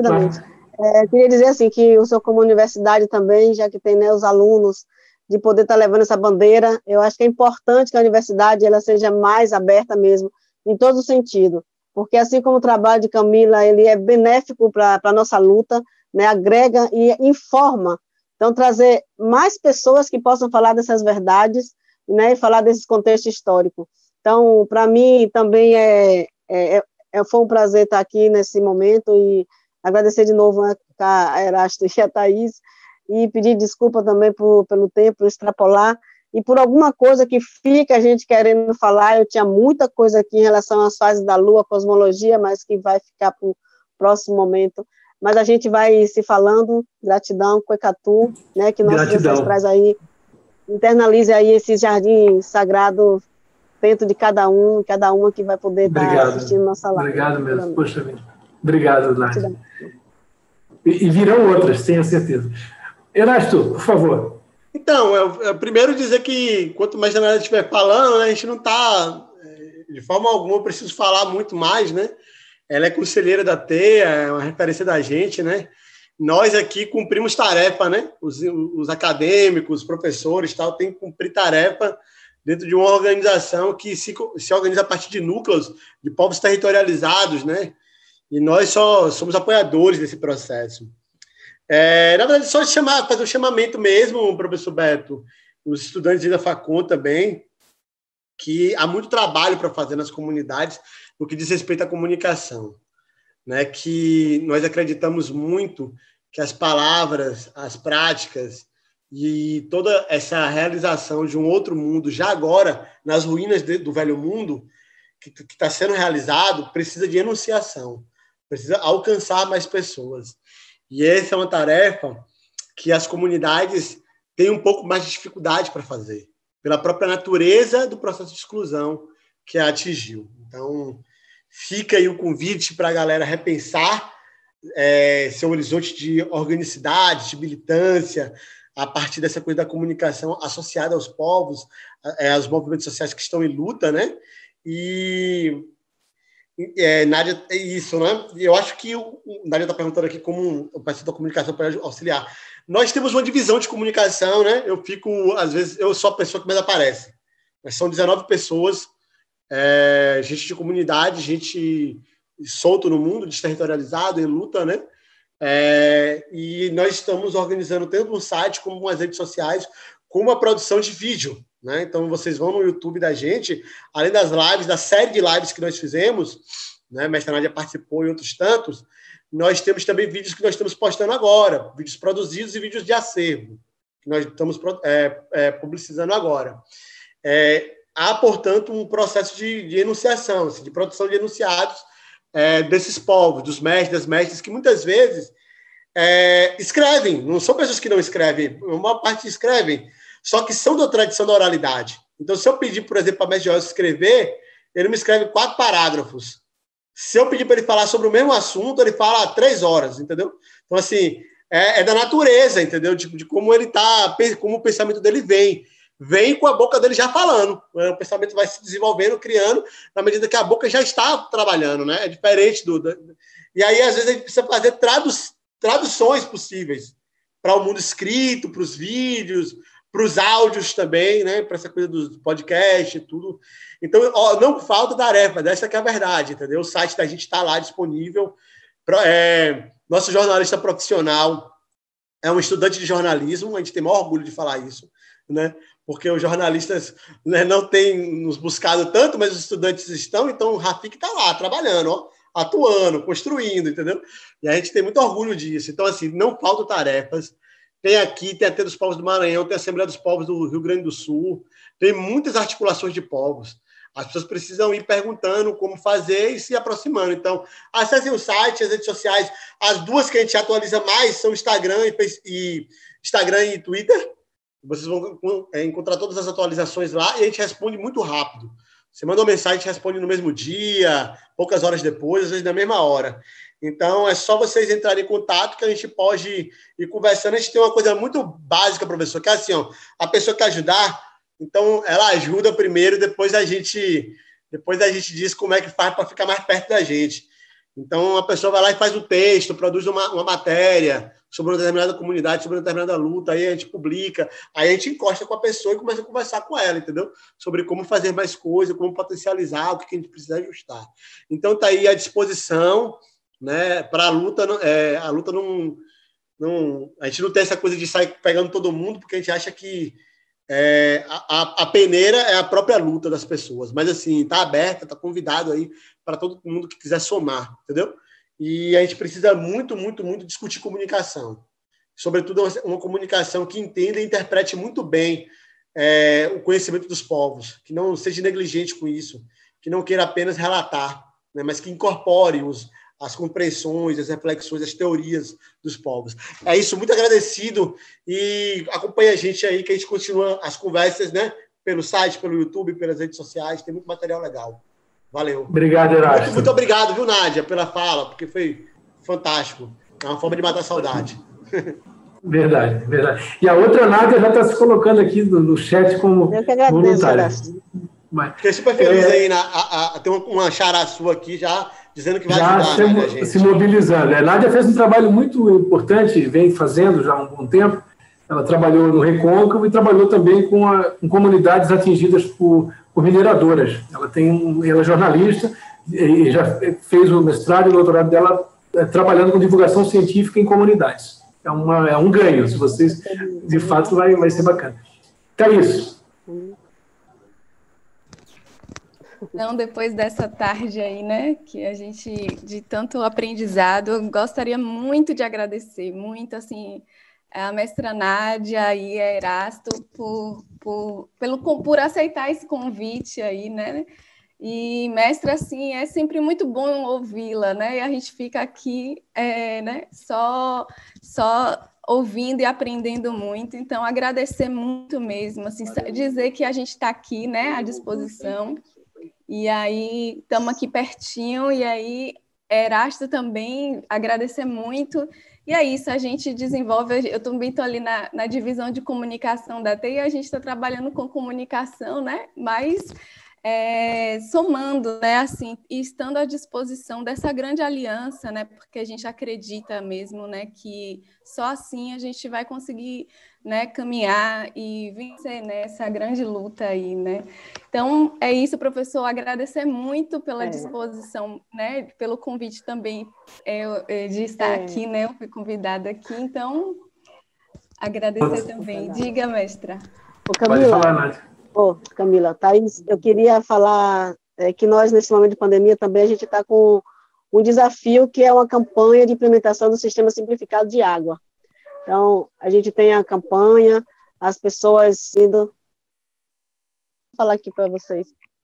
Queria dizer assim, que o senhor, como universidade também, já que tem, né, os alunos, de poder estar levando essa bandeira, eu acho que é importante que a universidade ela seja mais aberta mesmo, em todo o sentido, porque assim como o trabalho de Camila, ele é benéfico para a nossa luta, né, agrega e informa. Então, trazer mais pessoas que possam falar dessas verdades, né, e falar desse contexto histórico. Então, para mim, também foi um prazer estar aqui nesse momento e agradecer de novo a Erasto e a Thaís e pedir desculpa também pelo tempo, extrapolar, e por alguma coisa que fica a gente querendo falar. Eu tinha muita coisa aqui em relação às fases da Lua, cosmologia, mas que vai ficar para o próximo momento. Mas a gente vai se falando. Gratidão, Coicatu, né, que nossos ancestrais aí internalize aí esse jardim sagrado dentro de cada uma que vai poder estar assistindo nossa live. Obrigado mesmo, poxa vida. Obrigado, Nádia. E virão outras, tenho certeza. Erasto, por favor. Então, eu primeiro dizer que quanto mais a Nádia estiver falando, né, a gente não está, de forma alguma, eu preciso falar muito mais, né? Ela é conselheira da TEA, é uma referência da gente, né? Nós aqui cumprimos tarefa, né? Os acadêmicos, os professores, tal, têm que cumprir tarefa dentro de uma organização que se organiza a partir de núcleos de povos territorializados, né? E nós só somos apoiadores desse processo. Na verdade, só fazer um chamamento mesmo, professor Beto. os estudantes da Facom também, que há muito trabalho para fazer nas comunidades no que diz respeito à comunicação, né? Que nós acreditamos muito que as palavras, as práticas e toda essa realização de um outro mundo, já agora, nas ruínas do velho mundo, que está sendo realizado, precisa de enunciação, precisa alcançar mais pessoas. E essa é uma tarefa que as comunidades têm um pouco mais de dificuldade para fazer, pela própria natureza do processo de exclusão que a atingiu. Então, fica aí o convite para a galera repensar seu horizonte de organicidade, de militância, a partir dessa coisa da comunicação associada aos povos, aos movimentos sociais que estão em luta, né? E Nádia, é isso, né? Eu acho que o Nádia está perguntando aqui como o parceiro da comunicação pode auxiliar. Nós temos uma divisão de comunicação, né? Eu fico, às vezes, eu sou a pessoa que mais aparece. Mas são 19 pessoas, gente de comunidade, gente solto no mundo, desterritorializado, em luta, né? E nós estamos organizando tanto um site como as redes sociais, com uma produção de vídeo, né? Então, vocês vão no YouTube da gente, além das lives, da série de lives que nós fizemos, né? A Mestra Nádia participou e outros tantos, nós temos também vídeos que nós estamos postando agora, vídeos produzidos e vídeos de acervo, que nós estamos publicizando agora. Há, portanto, um processo de enunciação, assim, de produção de enunciados desses povos, dos mestres, das mestras, que muitas vezes escrevem, não são pessoas que não escrevem, uma parte escrevem, só que são da tradição da oralidade. Então, se eu pedir, por exemplo, para o mestre Joel escrever, ele me escreve 4 parágrafos. Se eu pedir para ele falar sobre o mesmo assunto, ele fala 3 horas, entendeu? Então, assim, da natureza, entendeu? De como ele está, como o pensamento dele vem com a boca dele já falando. O pensamento vai se desenvolvendo, criando, na medida que a boca já está trabalhando, né? É diferente E aí, às vezes, a gente precisa fazer traduções possíveis para o mundo escrito, para os vídeos, para os áudios também, né? Para essa coisa do podcast e tudo. Então, não falta tarefa, essa que é a verdade, entendeu? O site da gente está lá disponível. Nosso jornalista profissional é um estudante de jornalismo, a gente tem maior orgulho de falar isso, né? Porque os jornalistas, né, não têm nos buscado tanto, mas os estudantes estão, então o Rafik está lá, trabalhando, atuando, construindo, entendeu? E a gente tem muito orgulho disso. Então, assim, não faltam tarefas. Tem a T dos Povos do Maranhão, tem a Assembleia dos Povos do Rio Grande do Sul, tem muitas articulações de povos. As pessoas precisam ir perguntando como fazer e se aproximando. Então, acessem o site, as redes sociais. As 2 que a gente atualiza mais são Instagram e Twitter. Vocês vão encontrar todas as atualizações lá e a gente responde muito rápido. Você manda uma mensagem, a gente responde no mesmo dia, poucas horas depois, às vezes na mesma hora. Então, é só vocês entrarem em contato que a gente pode ir conversando. A gente tem uma coisa muito básica, professor, que é assim, a pessoa que ajudar, então ela ajuda primeiro, depois a gente diz como é que faz para ficar mais perto da gente. Então, a pessoa vai lá e faz o texto, produz uma matéria sobre uma determinada comunidade, sobre uma determinada luta, aí a gente publica, aí a gente encosta com a pessoa e começa a conversar com ela, entendeu? Sobre como fazer mais coisas, como potencializar, o que a gente precisa ajustar. Então, está aí à disposição, né, para a luta. A luta não... A gente não tem essa coisa de sair pegando todo mundo, porque a gente acha que a peneira é a própria luta das pessoas. Mas, assim, está aberta, está convidado aí para todo mundo que quiser somar, entendeu? E a gente precisa muito, muito, muito discutir comunicação. Sobretudo uma comunicação que entenda e interprete muito bem o conhecimento dos povos, que não seja negligente com isso, que não queira apenas relatar, né, mas que incorpore as compreensões, as reflexões, as teorias dos povos. É isso, muito agradecido e acompanha a gente aí, que a gente continua as conversas, né, pelo site, pelo YouTube, pelas redes sociais, tem muito material legal. Valeu. Obrigado, Erasto. Muito obrigado, viu, Nádia, pela fala, porque foi fantástico. É uma forma de matar a saudade. Verdade, verdade. E a outra Nádia já está se colocando aqui no chat como voluntária. Fiquei super feliz aí, tem uma xará sua aqui já dizendo que vai ajudar a gente. Se mobilizando. A Nádia fez um trabalho muito importante, vem fazendo já há um bom tempo. Ela trabalhou no Recôncavo e trabalhou também com comunidades atingidas por mineradoras. Ela é jornalista e já fez o mestrado e o doutorado dela trabalhando com divulgação científica em comunidades. É um ganho, se vocês, de fato, vai ser bacana. Thaís. Então, depois dessa tarde aí, né, que a gente, de tanto aprendizado, eu gostaria muito de agradecer, muito, assim, a mestra Nádia e a Erasto por aceitar esse convite aí, né, e mestra, assim, é sempre muito bom ouvi-la, né, e a gente fica aqui, né, só ouvindo e aprendendo muito, então agradecer muito mesmo, assim, dizer que a gente está aqui, né, à disposição. E aí, estamos aqui pertinho, e aí, Erasto também, agradecer muito. E é isso, a gente desenvolve, eu também estou ali na divisão de comunicação da TI, a gente está trabalhando com comunicação, né? Mas somando, né? Assim, e estando à disposição dessa grande aliança, né? Porque a gente acredita mesmo, né? Que só assim a gente vai conseguir, né, caminhar e vencer nessa grande luta aí, né? Então, é isso, professor, agradecer muito pela disposição, né, pelo convite também de estar aqui, né, eu fui convidada aqui, então, agradecer também. Diga, mestra. Pode falar, Nádia. Camila, Thaís, eu queria falar que nós, nesse momento de pandemia, também a gente está com um desafio que é uma campanha de implementação do Sistema Simplificado de Água. Então, a gente tem a campanha, as pessoas indo... Vou falar aqui para vocês.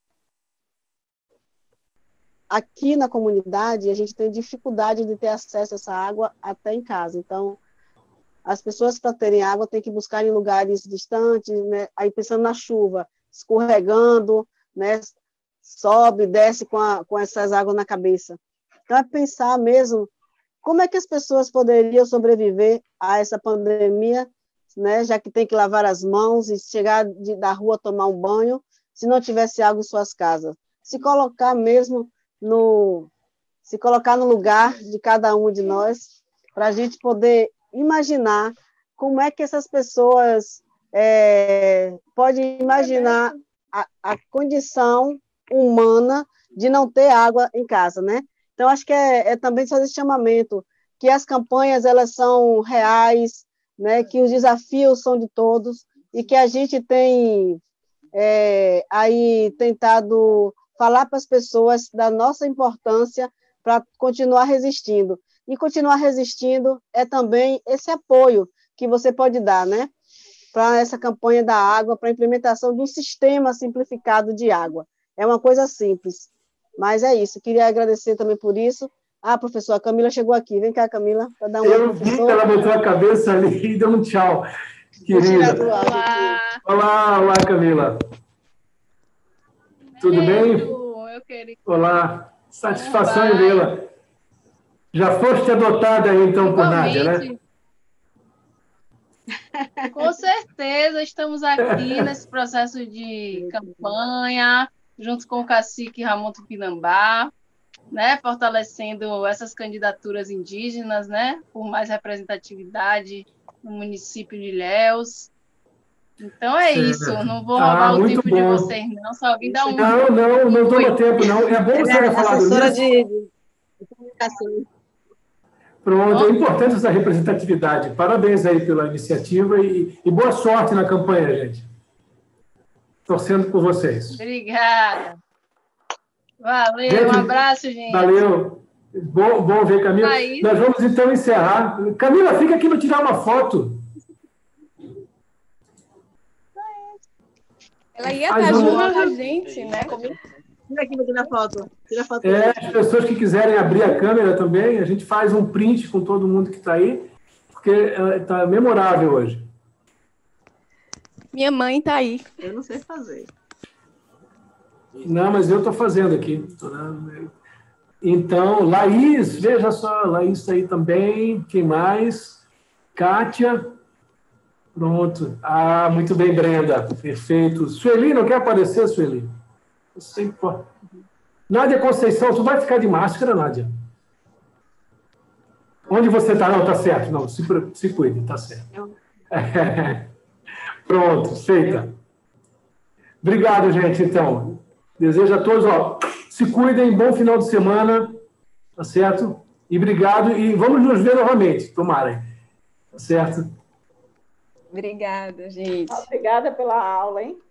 Aqui na comunidade, a gente tem dificuldade de ter acesso a essa água até em casa. Então, as pessoas, para terem água, têm que buscar em lugares distantes, né? Aí, pensando na chuva, escorregando, né? Sobe, desce com essas águas na cabeça. Então, é pensar mesmo como é que as pessoas poderiam sobreviver a essa pandemia, né? Já que tem que lavar as mãos e chegar da rua tomar um banho, se não tivesse água em suas casas. Se colocar mesmo se colocar no lugar de cada um de nós, para a gente poder imaginar como é que essas pessoas podem imaginar a condição humana de não ter água em casa, né? Então, acho que também fazer esse chamamento, que as campanhas, elas são reais, né? Que os desafios são de todos, e que a gente tem aí tentado falar para as pessoas da nossa importância para continuar resistindo. E continuar resistindo é também esse apoio que você pode dar, né? Para essa campanha da água, para a implementação de um sistema simplificado de água. É uma coisa simples, mas é isso. Queria agradecer também por isso. Ah, professor, a Camila chegou aqui. Vem cá, Camila, para dar um oi, professor. Eu vi, ela botou a cabeça ali e deu um tchau. Querida. Olá, Camila. Tudo bem? Eu queria... Olá, satisfação em vê-la. Já foste adotada aí, então, por Nádia, né? Com certeza, estamos aqui nesse processo de campanha, junto com o cacique Ramon Tupinambá, né, fortalecendo essas candidaturas indígenas, né, por mais representatividade no município de Ilhéus. Então é isso, não vou roubar o tempo de vocês, não, só vim dar um... Não toma tempo, não. É bom você ter falado isso. Assessora de comunicação. Pronto, é importante essa representatividade. Parabéns aí pela iniciativa e boa sorte na campanha, gente. Torcendo por vocês. Obrigada. Valeu, gente, um abraço, gente. Valeu. Bom ver, Camila. Nós vamos, então, encerrar. Camila, fica aqui para tirar uma foto. Ela ia estar junto com a gente, né? Tira aqui para tirar foto. Tira foto. As pessoas que quiserem abrir a câmera também, a gente faz um print com todo mundo que está aí, porque está memorável hoje. Minha mãe está aí. Eu não sei fazer. Não, mas eu estou fazendo aqui. Então, Laís, veja só, Laís está aí também. Quem mais? Kátia. Pronto. Ah, muito bem, Brenda. Perfeito. Sueli, não quer aparecer, Sueli? Nádia Conceição, tu vai ficar de máscara, Nádia? Onde você está? Não, está certo. Não, se cuide, está certo. Pronto, feita. Obrigado, gente, então. Desejo a todos, se cuidem, bom final de semana, tá certo? E obrigado, e vamos nos ver novamente, tomara, tá certo? Obrigada, gente. Obrigada pela aula, hein?